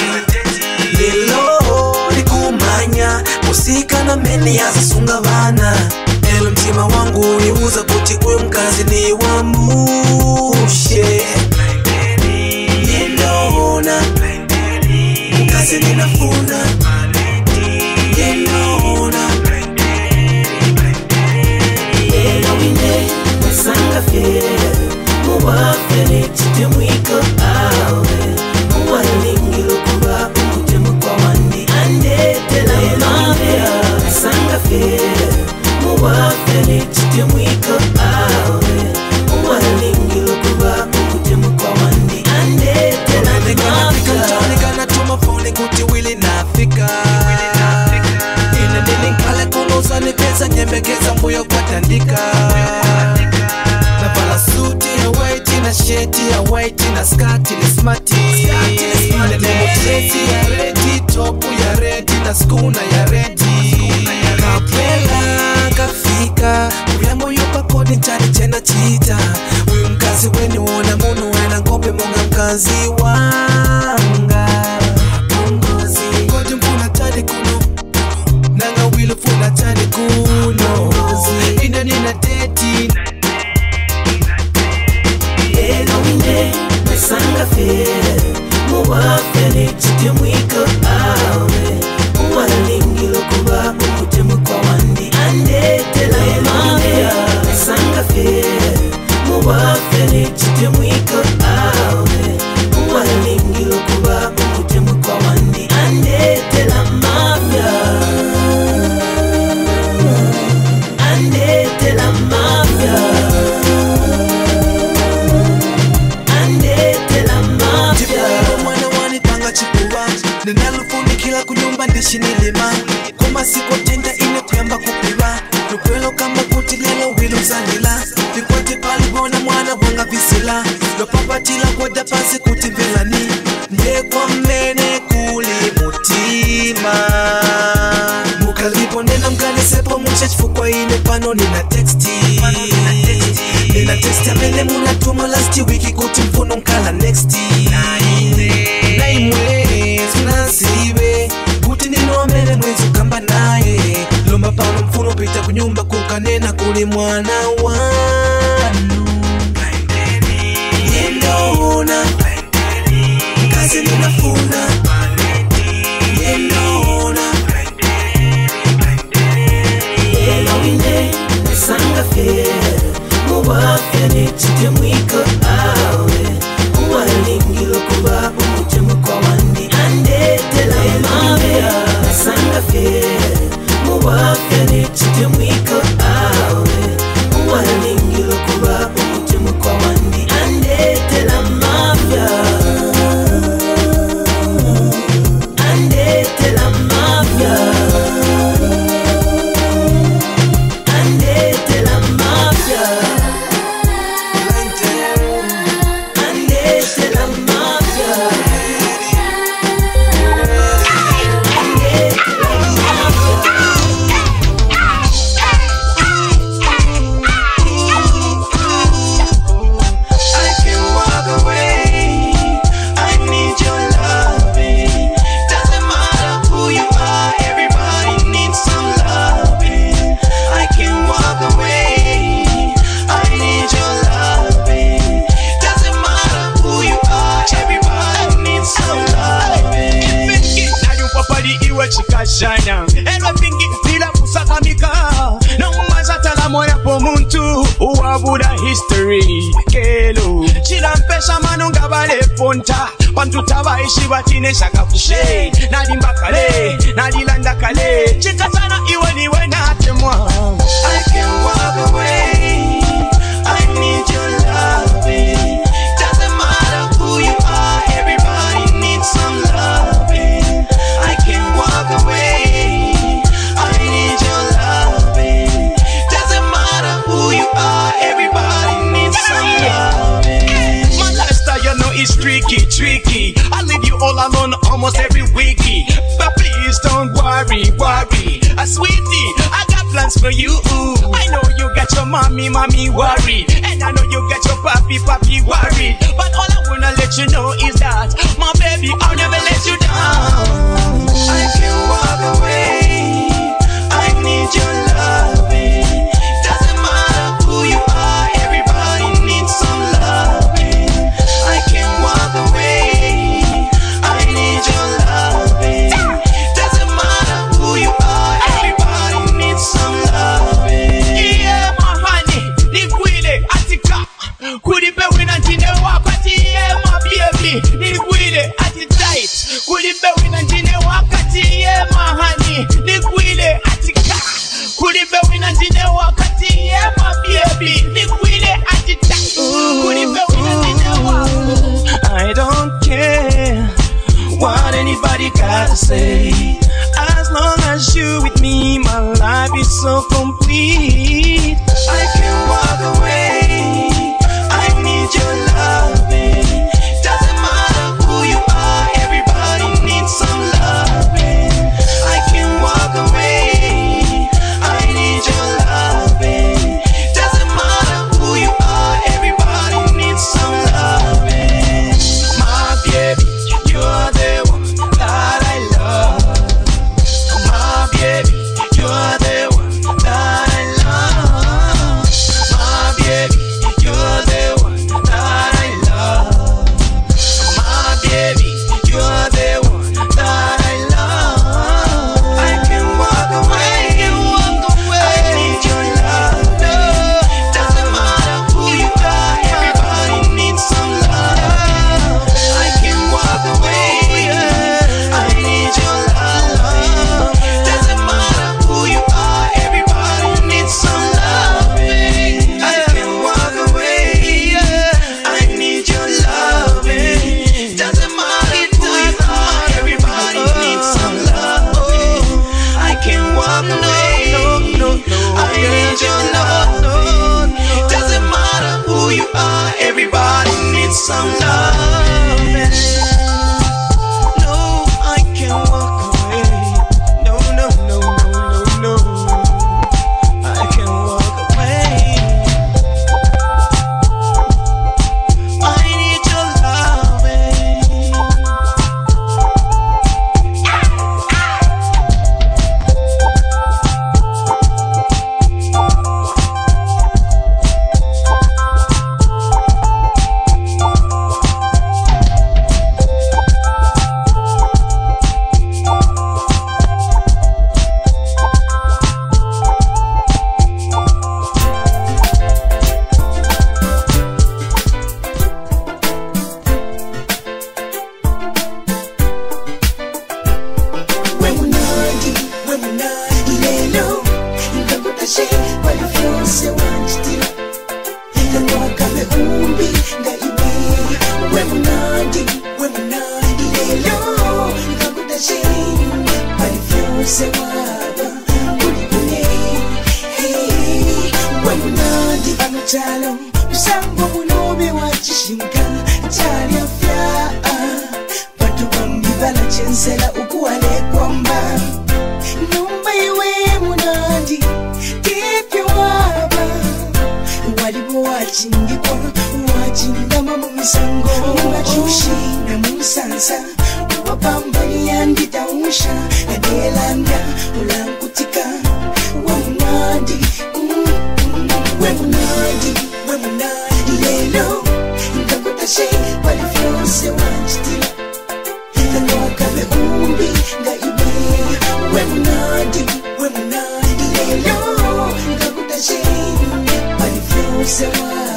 Lilo likumanya musika na meni ya zasunga bana. Elo mtima wangu niuza kuti uyo mkazi ni wa mushe. Yendona mkazi ninafuna. Yendona Elo wine Masanga fere Muwafere chite mwiko awe Muwalingilu kuba Umutemu kwa wandi Andetela mafya Masanga fere Muwafere chite mwiko awe Muwalingilu kuba Umutemu kwa wandi Andetela mafya Nigana tuma phone kuti wili nafika. Ina nilinkale kunusa nipesa nyembekeza mbuyo kwa tandika. Na pala suti ya white na sheti ya white na skati ni smarti. Na nemo dresi ya redi, topu ya redi na skuna ya redi. Kapela kafika, uyambo yupa kodi nchani chena chita. Uyu mkazi weni uona munu wena ngope munga mkazi wanga. Kodi mfuna tani kuno nanga wilo funa tani kuno. Ina nina deti Elo wine Mesanga fere Muwafere chite mwiko awe Muwalingilo kuba Umutemu kwa wandi Andetela mafya Mesanga fere Muwafere chite mwiko awe Muwalingilo kuba Umutemu kwa wandi Andetela mafya. Andetela mafya. Andetela mafya. Mwana wani panga chikuwa Ninalufunikila kunyumba ndishi nilima. Kuma siko tenda ine kuyamba kupiwa. Nukwelo kama kuti lelo wilo zanila. Likwete palibona mwana wanga visila. Lopapatila kwa dapasi kuti vilani. Nde kwa mene kuli mutima. Mukalipo nena mkani sepo mwisha chifukwa ine pano nina texti. Nina texti amene muna tuma last wiki kuti mfuno mkala nexti. Na imwe zinasibe kuti nino amene mwezi ukamba naye. Lomba pano mfuno pita kunyumba kukanena kuli mwana wanu. Yendona kazi ninafuna. Yendona Elo wine Mesanga fere Muwafere chite mwiko awe Muwalingilo kuba Umutemu kwa wandi Andetela mafya Mesanga fere Muwafere chite mwiko awe Muwalingilo kuba Umutemu kwa wandi Andetela mafya. Andetela mafya. Andetela mafya. history kelo chirampesha manunga vale ponta pantuta vaishi vatine shakafushe nalimba kale nalilanda kale chikasana iwe niwe natemwa. I can walk away, I need your loving. Doesn't matter who you are, everybody needs some loving. I can walk away, I need your loving. Doesn't matter who you are, everybody needs some loving. My lifestyle, you know, is tricky. I leave you all alone almost every week. But please don't worry. Sweetie, I got plans for you. I know you got your mommy worried, and I know you got your papi worried. But all I wanna let you know is that, my baby, I'll never let you down. I can walk away, I need your loving. Doesn't matter who you are, everybody needs some loving. I can walk away, I need your loving. Doesn't matter who you are, everybody needs some loving. Yeah, my honey, nigwile atika kulipe wina njine wakati. Yeah, my baby, nigwile ati tight kulipe wina njine wakati. Yeah, my honey, nigwile atika kulipe wina njine wakati. Yeah, my baby, nigwile ati tight kulipe wina njine wakati. I don't care what anybody gotta say, as long as you with me, my life is so complete. I can walk away, I need your loving. Doesn't matter who you are, everybody needs some loving. I can walk away, I need your loving. Doesn't matter who you are, everybody needs some loving. My baby, you're the one that I love. My baby, you're the one that I love. My baby, you're the one that I love. My baby, you're the one that I love. I can walk away, I need your love. Doesn't matter who you are, everybody needs some love. I can walk away, I need your love. Doesn't matter who you are, everybody needs some loving. I can walk away, I need your loving. Doesn't matter who you are, everybody needs some loving. I can walk away, I need your loving. Doesn't matter who you are, everybody needs some loving. No, I can walk away. No. I can walk away. I need your loving. Wemunadi lelo ngakutashe walifyose wanjiti ngwakabe umbi ngaibe. Wemunadi lelo ngakutashe walifyose waba kulibune. Wemunadi anuchalo usango munobe wachishinga chali afya batu bambi bala chensela ukuwale kwamba numba iwe munandi kipyo waba walibo wachingikwa wachindama mumisango mumachushi na musansa wapambali yanditausha adelanda ulankutika. Wemunadi lelo ngakutashe walifyose wanjitila ngwakabe umbi ngaibe. Wemunadi lelo ngakutashe walifyose wanjitila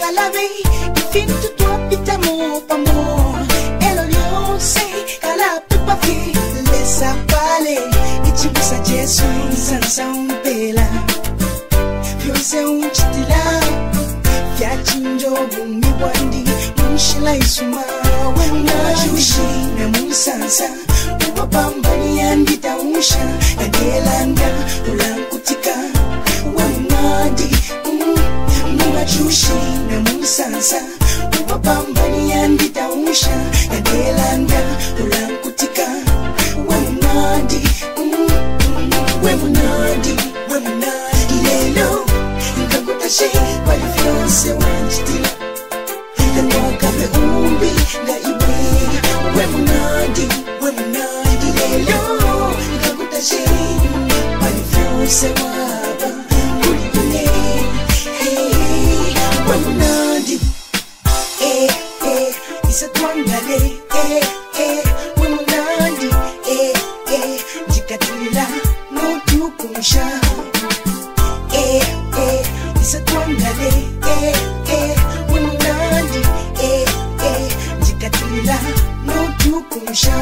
à laver, il filme tout toi, pis d'amour, pas moi. Elle a sait qu'elle a tout pas fait. Laisse-la parler, et tu veux sa Jésus, sans un bella. Fiose un chitila, fiachinjo, bumi wandi, munshila isuma, wena jushi, na musansa, ubabambani andita unsha, yagelanda, ulankutika, wemadi, jushi na musansa ubabambani yandita unsha yagelanda ulankutika wemunadi lelo nkakutashe walifyose wanjitila nganwakabe umbi ngaibe wemunadi lelo nkakutashe walifyose waba kulikune Wemunandi, isa twangale, wemunandi, jikatulila, no tukumisha, isa twangale, wemunandi, jikatulila, no tukumisha,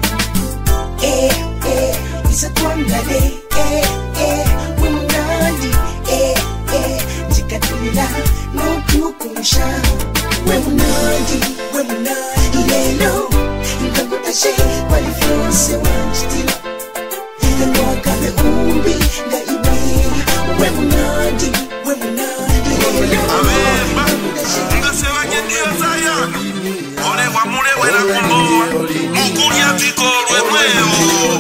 isa twangale, wemunandi, jikatulila, no tukumisha wemunandi lelo nkakutashe walifyose wanjitila nganwakabe umbi ngaibe wemunandi abemba ngasebanye ndiyo zayana ole wamule wera kumboa mukulya tikolwe mweo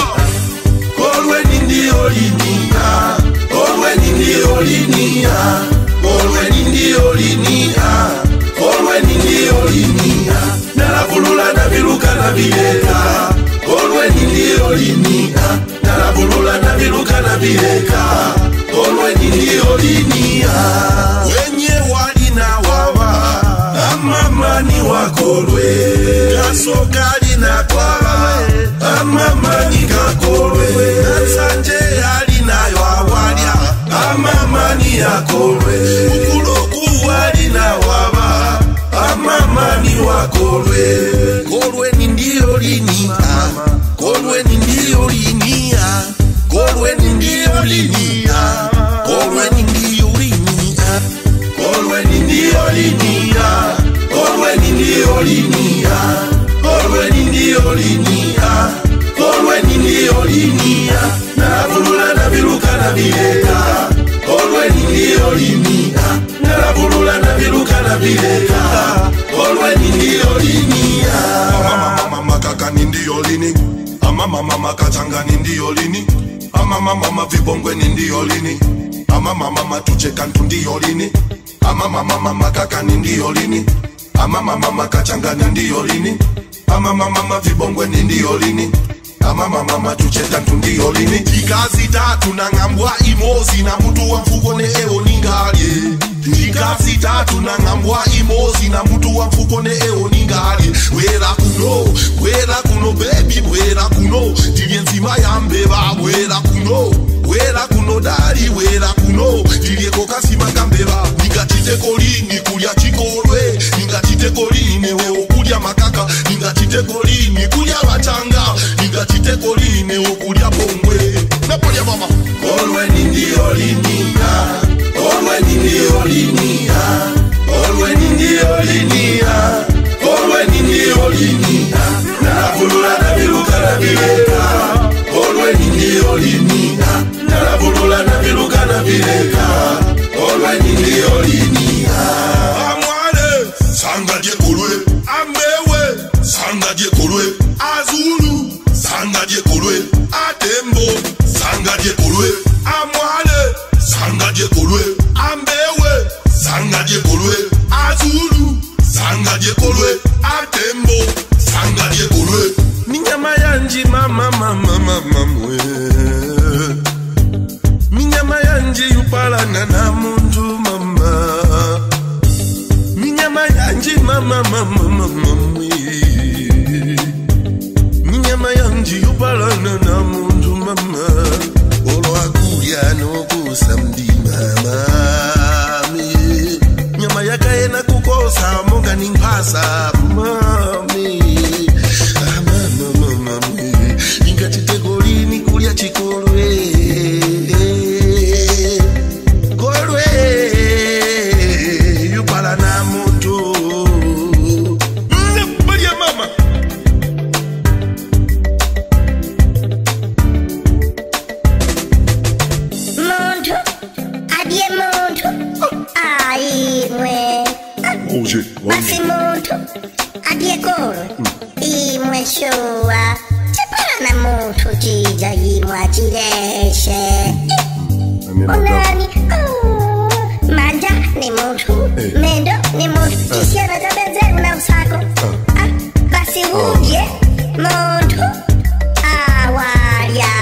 kolwe nindiyo linia kolwe nindiyo linia kolwe nindiyo linia kolwe nindiyo linia nalavulula naviluka navileka kolwe nindiyo linia nalavulula naviluka navileka kolwe nindiyo linia wenye walina wawa amamani wakolwe kasokali na twala amamani kakolwe nasanje alinayo awalya amamani akolwe ukuloku walina waba amamani wakolwe kolwe nindiyo linia kolwe nindiyo linia kolwe nindiyo linia kolwe nindiyo linia kolwe nindiyo linia kolwe nindiyo linia kolwe nindiyo linia kolwe nindiyo linia nalavulula naviluka navileka kolwe nindiyo linia nalavulula naviluka navileka kolwe nindiyo linia amamama kaka nindiyo lini amamama kachanga nindiyo lini amamama vibongwe nindiyo lini amamama tuchekantu ndiyo lini amamama kaka nindiyo lini amamama kachanga nindiyo lini amamama vibongwe nindiyo lini amamama tuchekantu ndiyo lini ikazi tatu na ngambwa imozi na mtu wa mfuko ne eo ningalye ikazi tatu na ngambwa imozi na mtu wa mfuko ne eo ningalye wera kuno baby wera kuno tilye nzima ya mbeba wera kuno dali wera kuno tilye kokasima kambeba ningatiteko lini kulya chikolwe ningatiteko lini wewe kulya makaka ningatiteko lini kulya batanga ningatiteko lini wewe kulya bongwe napolya mama kolwe nindiyo linia kolwe nindiyo linia kolwe nindiyo linia kolwe nindiyo linia nalavulula naviluka navileka kolwe nindiyo linia nalavulula naviluka navileka kolwe nindiyo linia amwale sanga je kolwe ambewe sanga je kolwe azulu sanga je kolwe atembo sanga je kolwe amwale sanga je kolwe ambewe sanga je kolwe azulu sanga je kolwe atembo sanga je kolwe minyama yanji mama mwe minyama yanji yupalana na muntu mama minyama yanji mama mwe minyama yanji yupalana na muntu mama olwakulya nokusa mdi mama nyama yaka nje. Basi muntu abyekolo imweshowa chepana muntu chija imwachireshe onani manja ni muntu mendo ni muntu chisiana tabenzelu na usako basi uje muntu awalya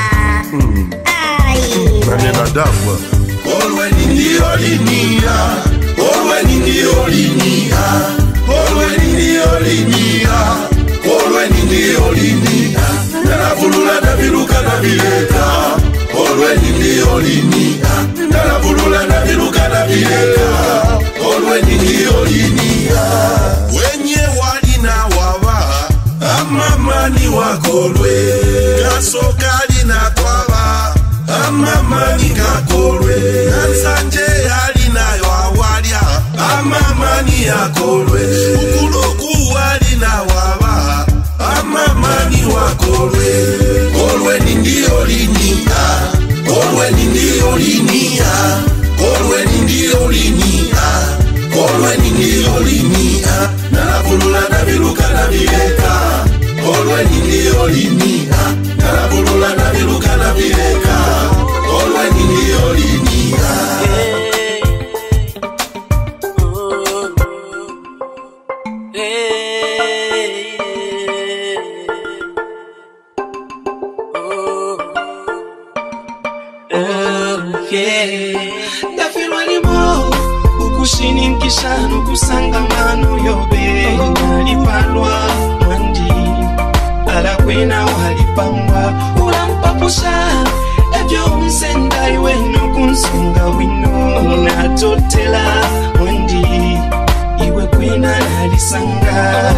Nanena dafwa Olwe ndio linia Olwe ndio linia Olwe ndio linia Olwe ndio linia Naravulula na viruka na vileka Olwe ndio linia Naravulula na viruka na vileka Olwe ndio linia Wenye walina wava Amamani wakolwe Kasokali na kwava Amamani kakolwe Nansanje alinayo awalya Amamani yakolwe Ukuluku alina wava Amamani wakolwe Kolwe ndio linia Kolwe ndio linia Kolwe ndio linia Kolwe ndio linia Naravulula na viruka na vileka Kolwe ndio linia Naravulula na viruka na vileka Kolwe ndio linia Ndafirwa libo ukushini nkishano kusangamano yobe Nalipalwa mwandi alakwena walipangwa ulampapusha ebyo msenda iwe nukunsunga wino natotela mwandi iwe kwena nalisanga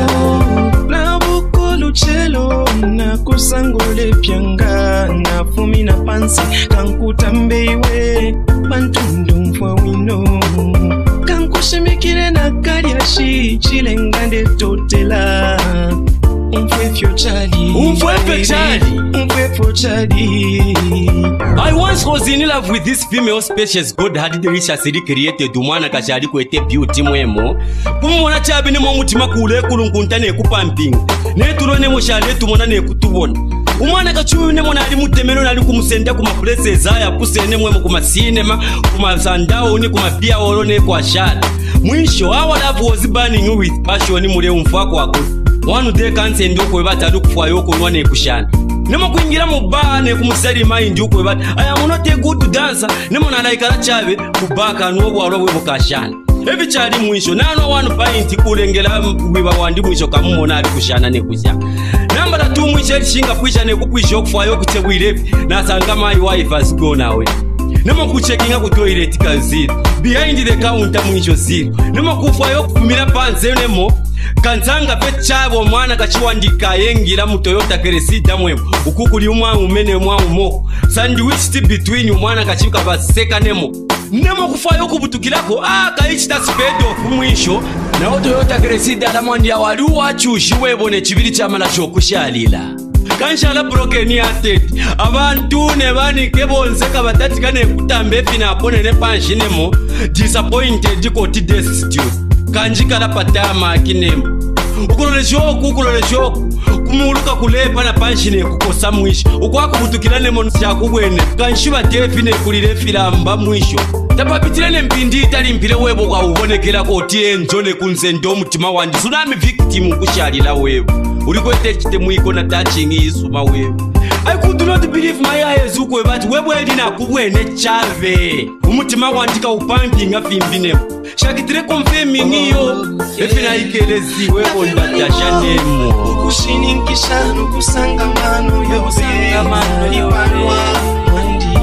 Luchelo na kusangole pyanga na fumi na pansi kankutambeiwe bantundu mfwa wino kankushimikire na kaliashi chilengande totela umfwefyo chali I once was in love with this female species God had deliciously created umwana kachali kwete beauty mwemo kumubona chabi nemo mutima kule kulungunta nekupampinga netulone mushale tumona nekutubona umwana kachuyu nemo nali mutemero nali kumusenda kuma places aya kusene mwemo kuma cinema kuma sandao ni kuma pia olone kwa shada mwisho our love was burning with passion mule umfako wako One day kanse ndoko batali kufwayo kunwa nekushana nemo kuingira mu bar ne kumusali mind uko bati I am not a good dancer nemo nalaikala chabe kubaka n'obwo alobwe bukashana ebichali mwisho nano one pint kulengela wiba wandi mwisho kamumona ali kushana nekusha namba la 2 mwisho elishinga kwisha nekupwisha okufwayo kutebwirepi nasanga my wife has gone away nemo kucheckinga ku toilet kaziri behind the counter mwisho zero nemo kufwayo kufumira panze nemo kanzanga pechabo mwana kachiwandika yengira mu Toyota Crescita mwemo ukukuli umwa umene mwa umo sandwich between umwana kachika baseka nemo kufayo kubutukirako kaichita speed of mwisho na Toyota Crescita alamwandi awali wachushi webone chibiri chamala chokushalila kanshala broken hearted abantu ne banike bonzeka batatikane kutambe fina apone ne panshinemo disappointed koti destitute kanjikala patama akinemo ukulole joku kumuluka kulepa na panshine kukosa mwisho ukwako butukilane mo cyakubwene kanshiba define kulire filamba mwisho tapapitirane mpindi itali mpire webo kwa ubonekera ko tienzone kunsendo mutima wandi tsunami victim kushalila webo uri kwete chite muiko na touching isuma webo I could not believe my eyes ukwe but webo edina kubwene chave umutima wandika upumping afimbine shakitire confirming iyo efina ikelezi webo ndatasha nemo ukushini nkishano kusangamano yose lipanwa mwandi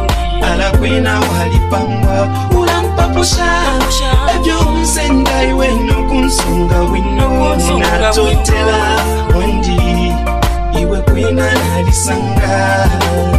alakwena walipangwa ulampapusha ebyo msenda iwe nukunsunga wino natotela mwandi iwe kwena nalisanga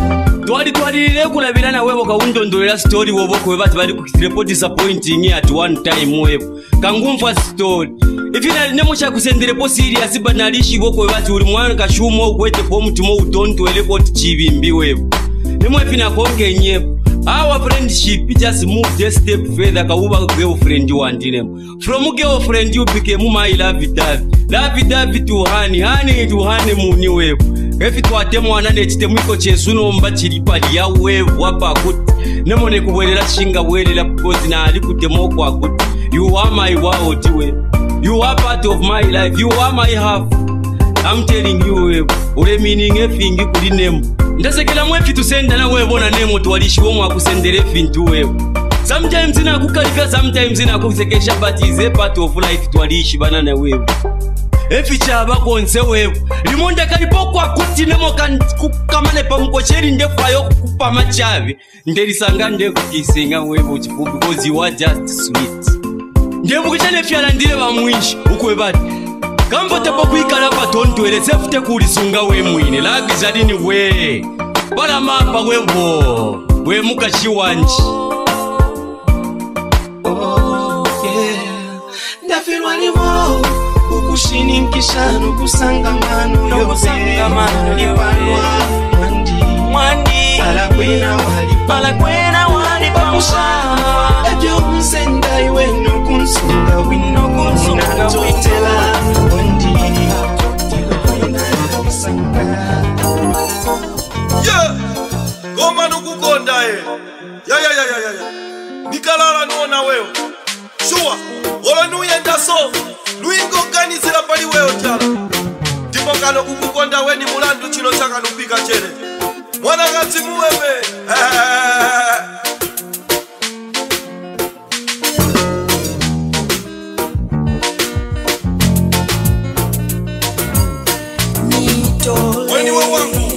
twalire kulabira na webo kaundondolera story wobo kwe bati bali report disappointing at one time webo kangumfa story ifina nemusha kusendere po serious banalishi boko bati uri mwana kashumo kwete po mutimo utonto report chibimbi webo nemo ifina kongenye Our friendship just moved a step further. Kauba girlfriend you and them. From girlfriend you became my lovey-dovey. Lovey-dovey to honey, honey to honeymoon web. If it was them one and it's the Miko Chesuno Mbachiripa, ya wave, wapa good. Nemone kuwela shinga wela because na aliku demo kwa good. You are my world, you are part of my life, you are my half. I'm telling you, ule meaning efingi kuli nemu. Ndasekela mwefi tusenda na wewe na nemu tuwalishi womu wakusendere fintu wewe. Sometimes ina kukalika, sometimes ina kusekesha, but is a part of life tuwalishi banana wewe. Efi chaba konse wewe. Limonda kalipo kwa kuti nemo kukamane pa mkocheri ndefayo kukupa machavi. Ndelisanga kukisenga wewe uchifu because you are just sweet. Ndebu kichane fiala ndile wa mwishi ukwe badi. Comfortable kwikala patonto ele sefute kulisunga we mwine lagi zadini we bala mapa wevo we mukashi wanji. Oh yeah, ndafirwa ni wo ukushini nkishanu kusanga manu yobalwa mwandi balakwena wali pamushanwa ebyo msenda iwe nukunsunga winokunsunga tuitela mwandi Yeah, goma nukukonda ya nikalala nuona wewe shuwa ola nuyenda so luingo ganizira pali wewe tala tipo kano kukukonda we ni mulandu chino chaka nupika chere mwana kati muwewe weni wangu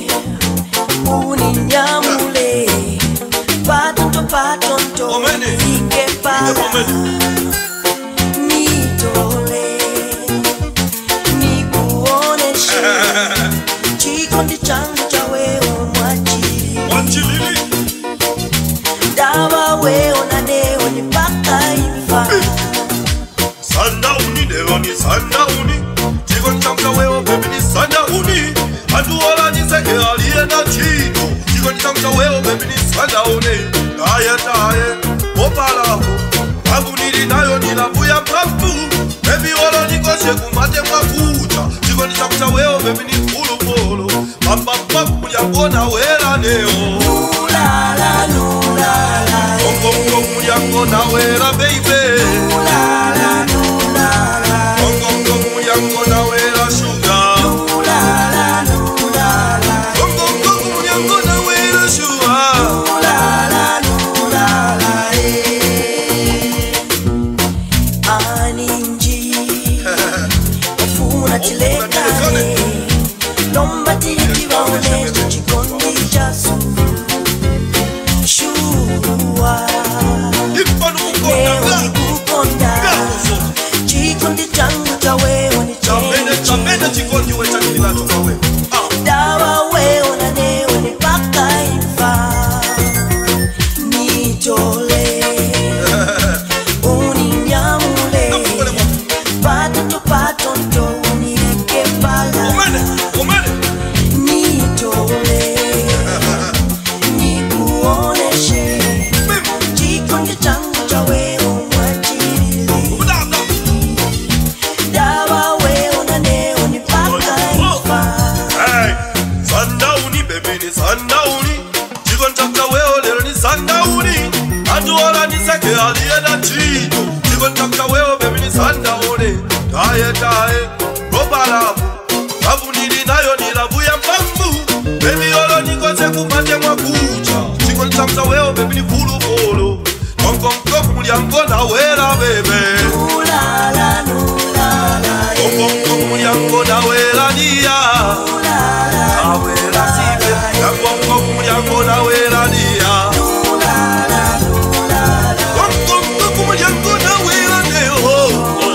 uninyamule patonto ike pala nitole nikuoneshe chikondi changu cha wewe mwachilili dawa wewe na leo ni mpaka ifa sandauni leo ni sandauni chikondi changu cha wewe baby ni sandauni Aduola niseke alienda chino chikondi changu cha wewe baby ni sandauni taye opalapo Pangu nili nayo ninavuya mpafu Baby wala nikoshe kumate mwakucha chikondi changu cha wewe baby ni fulu polo Papa mujangona wela neo Lulala Kongo mujangona wela baby Lulala Kongo mujangona wela sugar Lulala Kongo mujangona wela sugar Lulala Aninji Ofuna chilekane Lomba tiki waone chikondi chasu Shua Leo nikukonda Chikondi changu cha wewe ni Chapende chikondi we changu ninacho kwa wewe Dawa wewe na leo ni paka ifa Nitole Uninyamule Patonto unike pala Nitole Nikuoneshe Chikondi changu cha wewe mwachilili Dawa wewe na leo ni paka ifa Hey, sandauni baby ni sandauni chikondi changu cha wewe leo ni sandauni Aduola niseke alienda chino chikondi changu cha wewe baby ni sandauni taye opalapo Pangu nili nayo ninavuya mpafu Baby wala nikoshe kumate mwakucha chikondi changu cha wewe baby ni fulu polo Kongo mujangona wela baby Lulala Kongo mujangona wela niya Awela sibe Kongo mujangona wela niya Kongo mujangona wela neo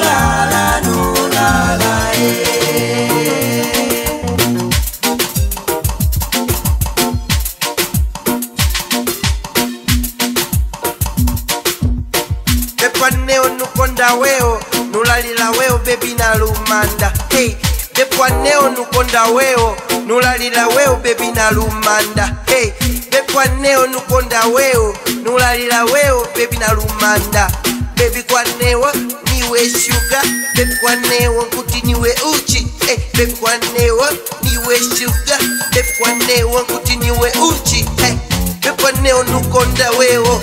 Depwaneo nukonda weo nulalila weo baby na lumanda hey Depwaneo nukonda weo nulalila weo baby na lumanda hey kwa neo nukonda weo nulalila weo baby na lumanda baby kwa neo niwe sugar baby kwa neo nkuti niwe uchi baby kwa neo niwe sugar baby kwa neo nkuti niwe uchi baby kwa neo nukonda weo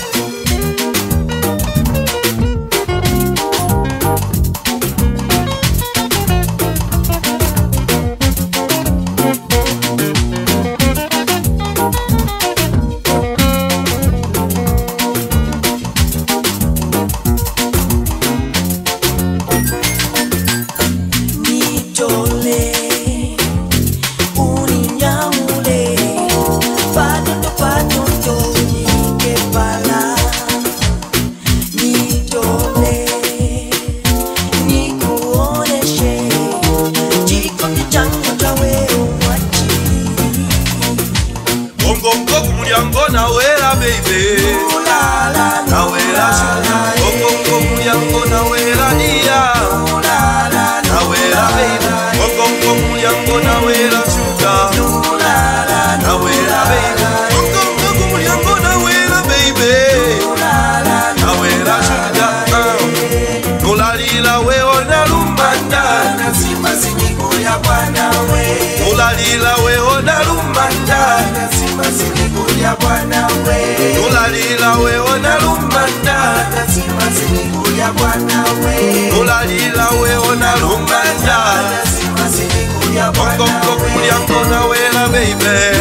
Nawela baby, nawela sugar, Kongo mulyango nawela dia, nawela baby, Kongo mulyango nawela sugar, nawela baby, Kongo mulyango nawela baby, nawela sugar, nolalila wewe na lumanda, nasima siniko ya bwana we, nolalila wewe na lumanda, nasima siniko ya bwana we, nolalila wewe na lumanda, nasima siniko ya bwana we, nolalila wewe na lumanda, nasima siniko ya bwana we, Kongo mulyango nawela baby,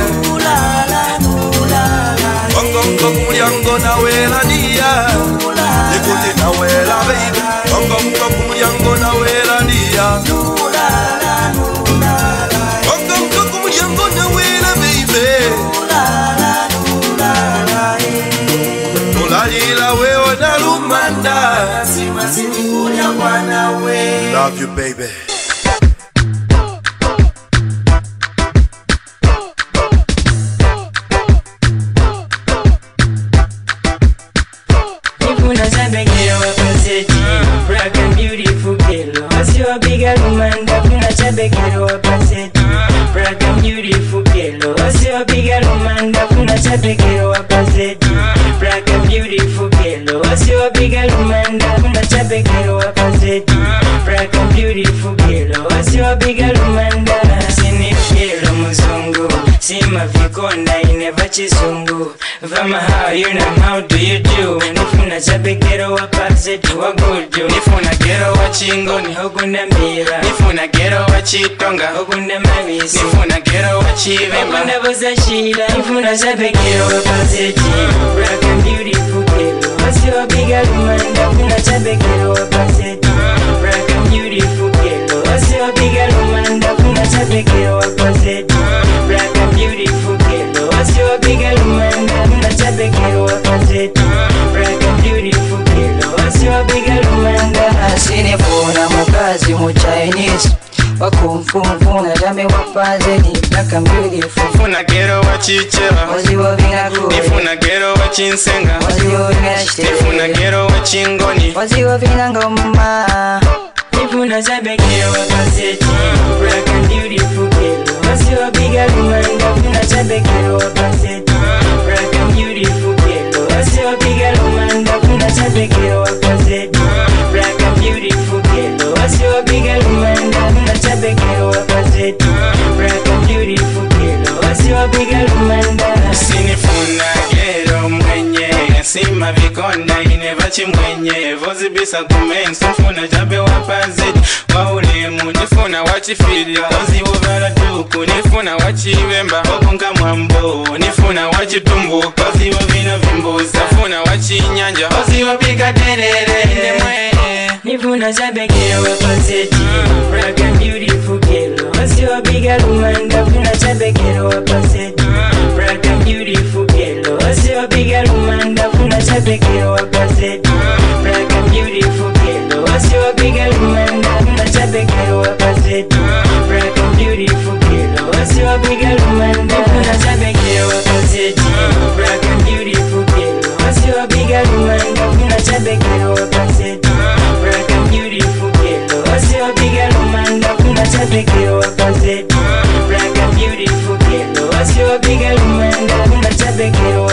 Kongo mulyango nawela dia, nikuti nawela baby, Kongo mulyango nawela dia, Kongo mulyango nawela baby, nolalila wewe na lumanda, nasima siniko ya bwana we. Love you baby. Black and beautiful girl, what's your bigger woman? Dafuna chabekero wapaseti. Black and beautiful girl, what's your bigger woman? Dafuna chabekero wapaseti. Black and beautiful girl, what's your bigger woman? Dafuna chabekero wapaseti. Black and beautiful girl, what's your bigger woman? Sini girl muzungu, sima vikonda ineva chisungu. Vama how you know how do you do? Nifuna chabekero wapaseti wagudu. Nifuna gero wa chingo ni hokunda mira, nifuna gero wa chitonga hokunda mabisi, nifuna gero wa chivemba hokunda boza shira, nifuna chabekero wapaseti. Black and beautiful girl, what's your bigger woman? Nifuna chabekero wapaseti. Black and beautiful girl, what's your bigger woman? Nifuna chabekero wapaseti. Black and beautiful girl, what's your bigger woman? Nifuna chabekero wapaseti. Black and beautiful girl, what's your bigger woman? Sinifuna mukazi mu Chinese wakumfumfuna dame wapazeni Black and beautiful. Nifuna gero wa chichewa waziwa vinaku, nifuna gero wa chinsenga waziwa vinashte, nifuna gero wa chingoni waziwa vinangoma, nifuna chabekero wapaseti. Black and beautiful girl, what's your bigger woman? Nifuna chabekero wapaseti. Black and beautiful girl, what's your bigger woman? Nifuna chabekero wapaseti. Black and beautiful girl, what's your bigger woman? Nifuna chabekero wapaseti. Black and beautiful girl, what's your bigger woman? Sinifuna gero mwenye, sima vikonda ineva chimwenye, vozi bisa kumenso, nifuna chabe wapaseti. Waulemu nifuna wachifili, vozi uvala tuku, nifuna wachivemba okunga mwambo, nifuna wachitumbu, vozi wavina vimbuza, nifuna wachinyanja, vozi wapika terere nifuna chabekero wapaseti. Black and beautiful girl, what's your bigger woman? Nifuna chabekero wapaseti. Black and beautiful girl, what's your bigger woman? Nifuna chabekero wapaseti. Black and beautiful girl, what's your bigger woman? Nifuna chabekero wapaseti. Black and beautiful girl, what's your bigger woman? Nifuna chabekero wapaseti. Black and beautiful girl, what's your bigger woman? Nifuna chabekero wapaseti. Black and beautiful girl, what's your bigger woman? Nifuna chabekero wapaseti. Black and beautiful girl, what's your bigger woman? Nifuna chabekero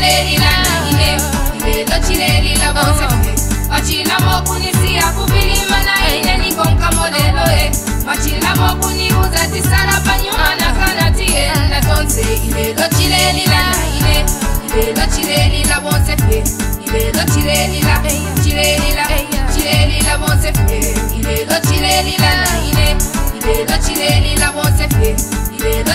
chilelila naine ilelo chilelila bonse machila mokunisia kuvilima naine nikonka modelo machila mokuniuza tisara panyuma na kanatie na tonse ilelo chilelila naine ilelo chilelila bonse ilelo chilelila chilelila bonse ilelo chilelila naine ilelo chilelila bonse ilelo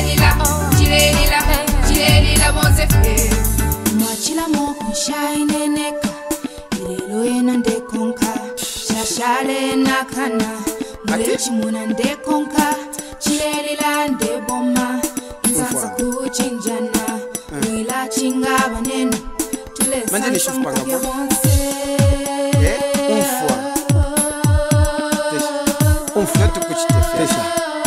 chilelila bonse machila mokunshaineneka ilelo ena ndekonka shashale nakana mulechimuna ndekonka chilelila ndeboma insasa kuchinjana mwila chingaba nenu Manje ni shuf panga bo. Umfua tukuchitefesha.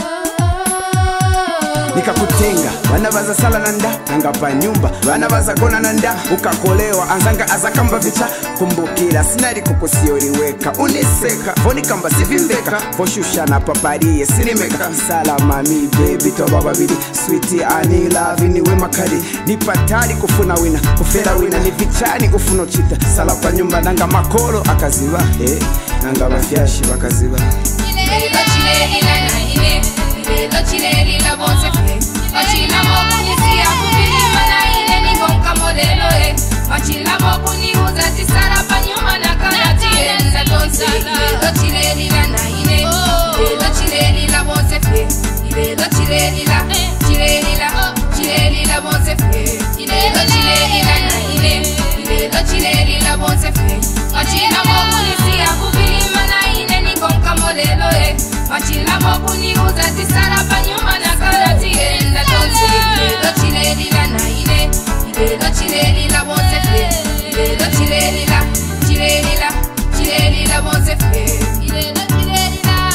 Nikakutenga vana vaza sala nanda nanga pa nyumba vana vaza kona nanda ukakolewa anzanga azakamba vicha kumbukira sinari kukusioriweka uniseka voni kamba sivimbeka voshusha na papariye sinimeka sala mami baby toba babiri sweetie ani love ni we makali nipatari kufuna wina kufera wina ni vichani ufuno chita sala pa nyumba nanga makolo akaziba nanga bafyashi bakaziba ilelo chilelila bonse machila mokunisia kuvilima naine nikonka modelo machila mokuniuza tisara panyuma na kanatie na tonse ilelo chilelila naine ilelo chilelila bonse ilelo chilelila bonse ilelo chilelila naine ilelo chilelila bonse machila mokunisia kuvilima naine nikonka modelo machila mokuniuza tisara panyuma na kanatie na tonse ilelo chilelila naine ilelo chilelila bonse ilelo chilelila bonse ilelo chilelila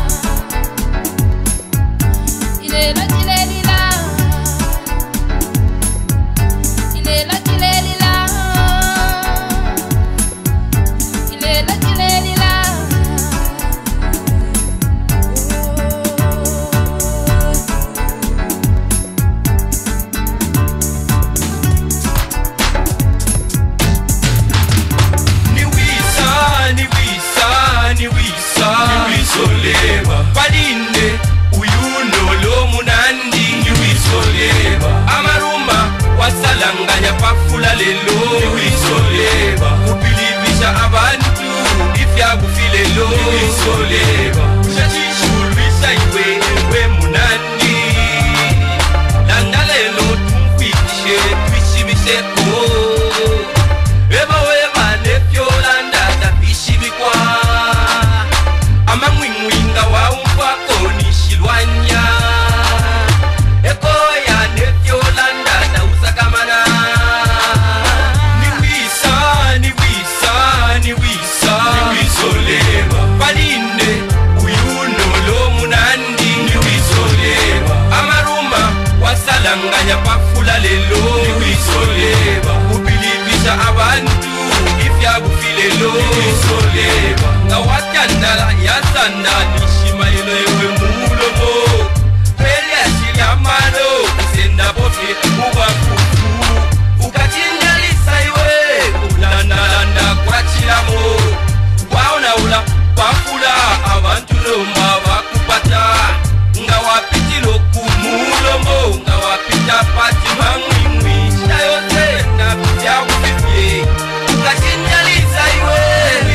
Niwisoleba Padinde uyuno lo munandi Niwisoleba Amaruma wasalanganya pafula lelo Niwisoleba Upilivisha abantu ifya kufilelo Niwisoleba Ushachishulwisha iwe munandi Landalelo tumfikishe twishibishe Eba weba nefyo landata bishibikwa Amamwinga wa umfako nishilwanya Ekoya nefyolanda na usakamana Niwisoleba Palinde uyuno lo munandi Niwisoleba Amaruma wasalanganya pafula lelo Niwisoleba Upilivisha abantu ifya bufilelo Niwisoleba Ngawatandala yasanda nishima ilewe mulomo Peli ashiria mano Kusenda bofi ubakufu Ukachinjalisa iwe Ulandalanda kwa chilamo Waona ula Wafula abantu lomba wakupata Ngawapitilo kumulomo Ngawapita pati mangwingwi Shita yote na pita ufifye Ukachinjalisa iwe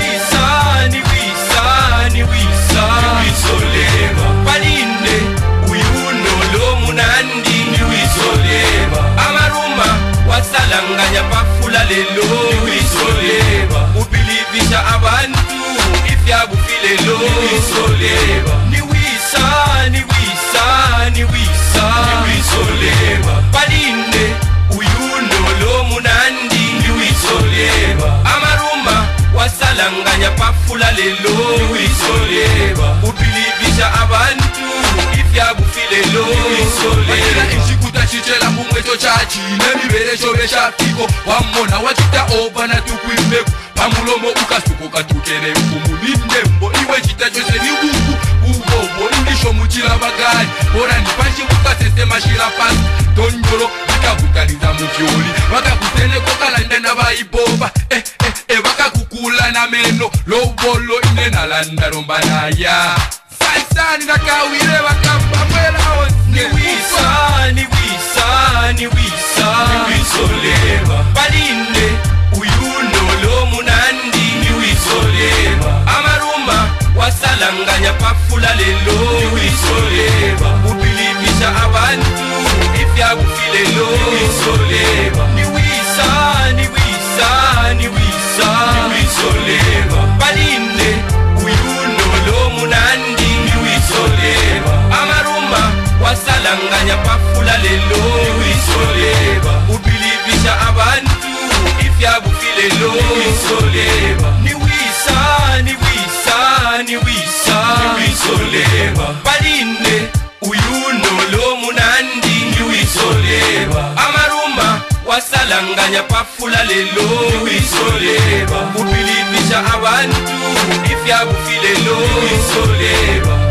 Niwisoleba Palinde uyuno lo munandi Niwisoleba Amaruma wasalanganya pafula lelo Niwisoleba Upilivisha abantu ifya bufilelo Niwisoleba Niwisoleba Palinde uyuno lo munandi Niwisoleba Amaruma wasalanganya pafula lelo Niwisoleba Upilivisha abantu ifya bufilelo Niwisoleba Inchikuta chichela kumweto chachi Nemibere shobe shafiko Wamona wachita oba na tukuimbeku Pamulomo ukasuko katukere Kumuninembo iwe chita chose ni buku Ugobo indisho muchila bagari Bora nipanchi ukasese mashila pasi Tonjolo nikabutaliza mufyoli Wakakuse tene kokalande na baiboba bakakukula na meno lobolo inena landa rombanaya saisani na kawire bakamba mwela ni wisoleba balinde uyuno lo munandi ni wisoleba amaruma wasalanganya pafula lelo ni wisoleba ubilimisha abantu ifyakufile lo ni wisoleba ni wisoleba balinde uyuno lo munandi ni wisoleba amaruma wasalanganya pafula lelo ni wisoleba ubilivisha abantu ifyakufile lo ni wisoleba ni wisoleba balinde uyuno lo munandi ni wisoleba amaruma wasalanganya pafula lelo ni wisoleba ubilivisha abantu ifyakufile lo ni wisoleba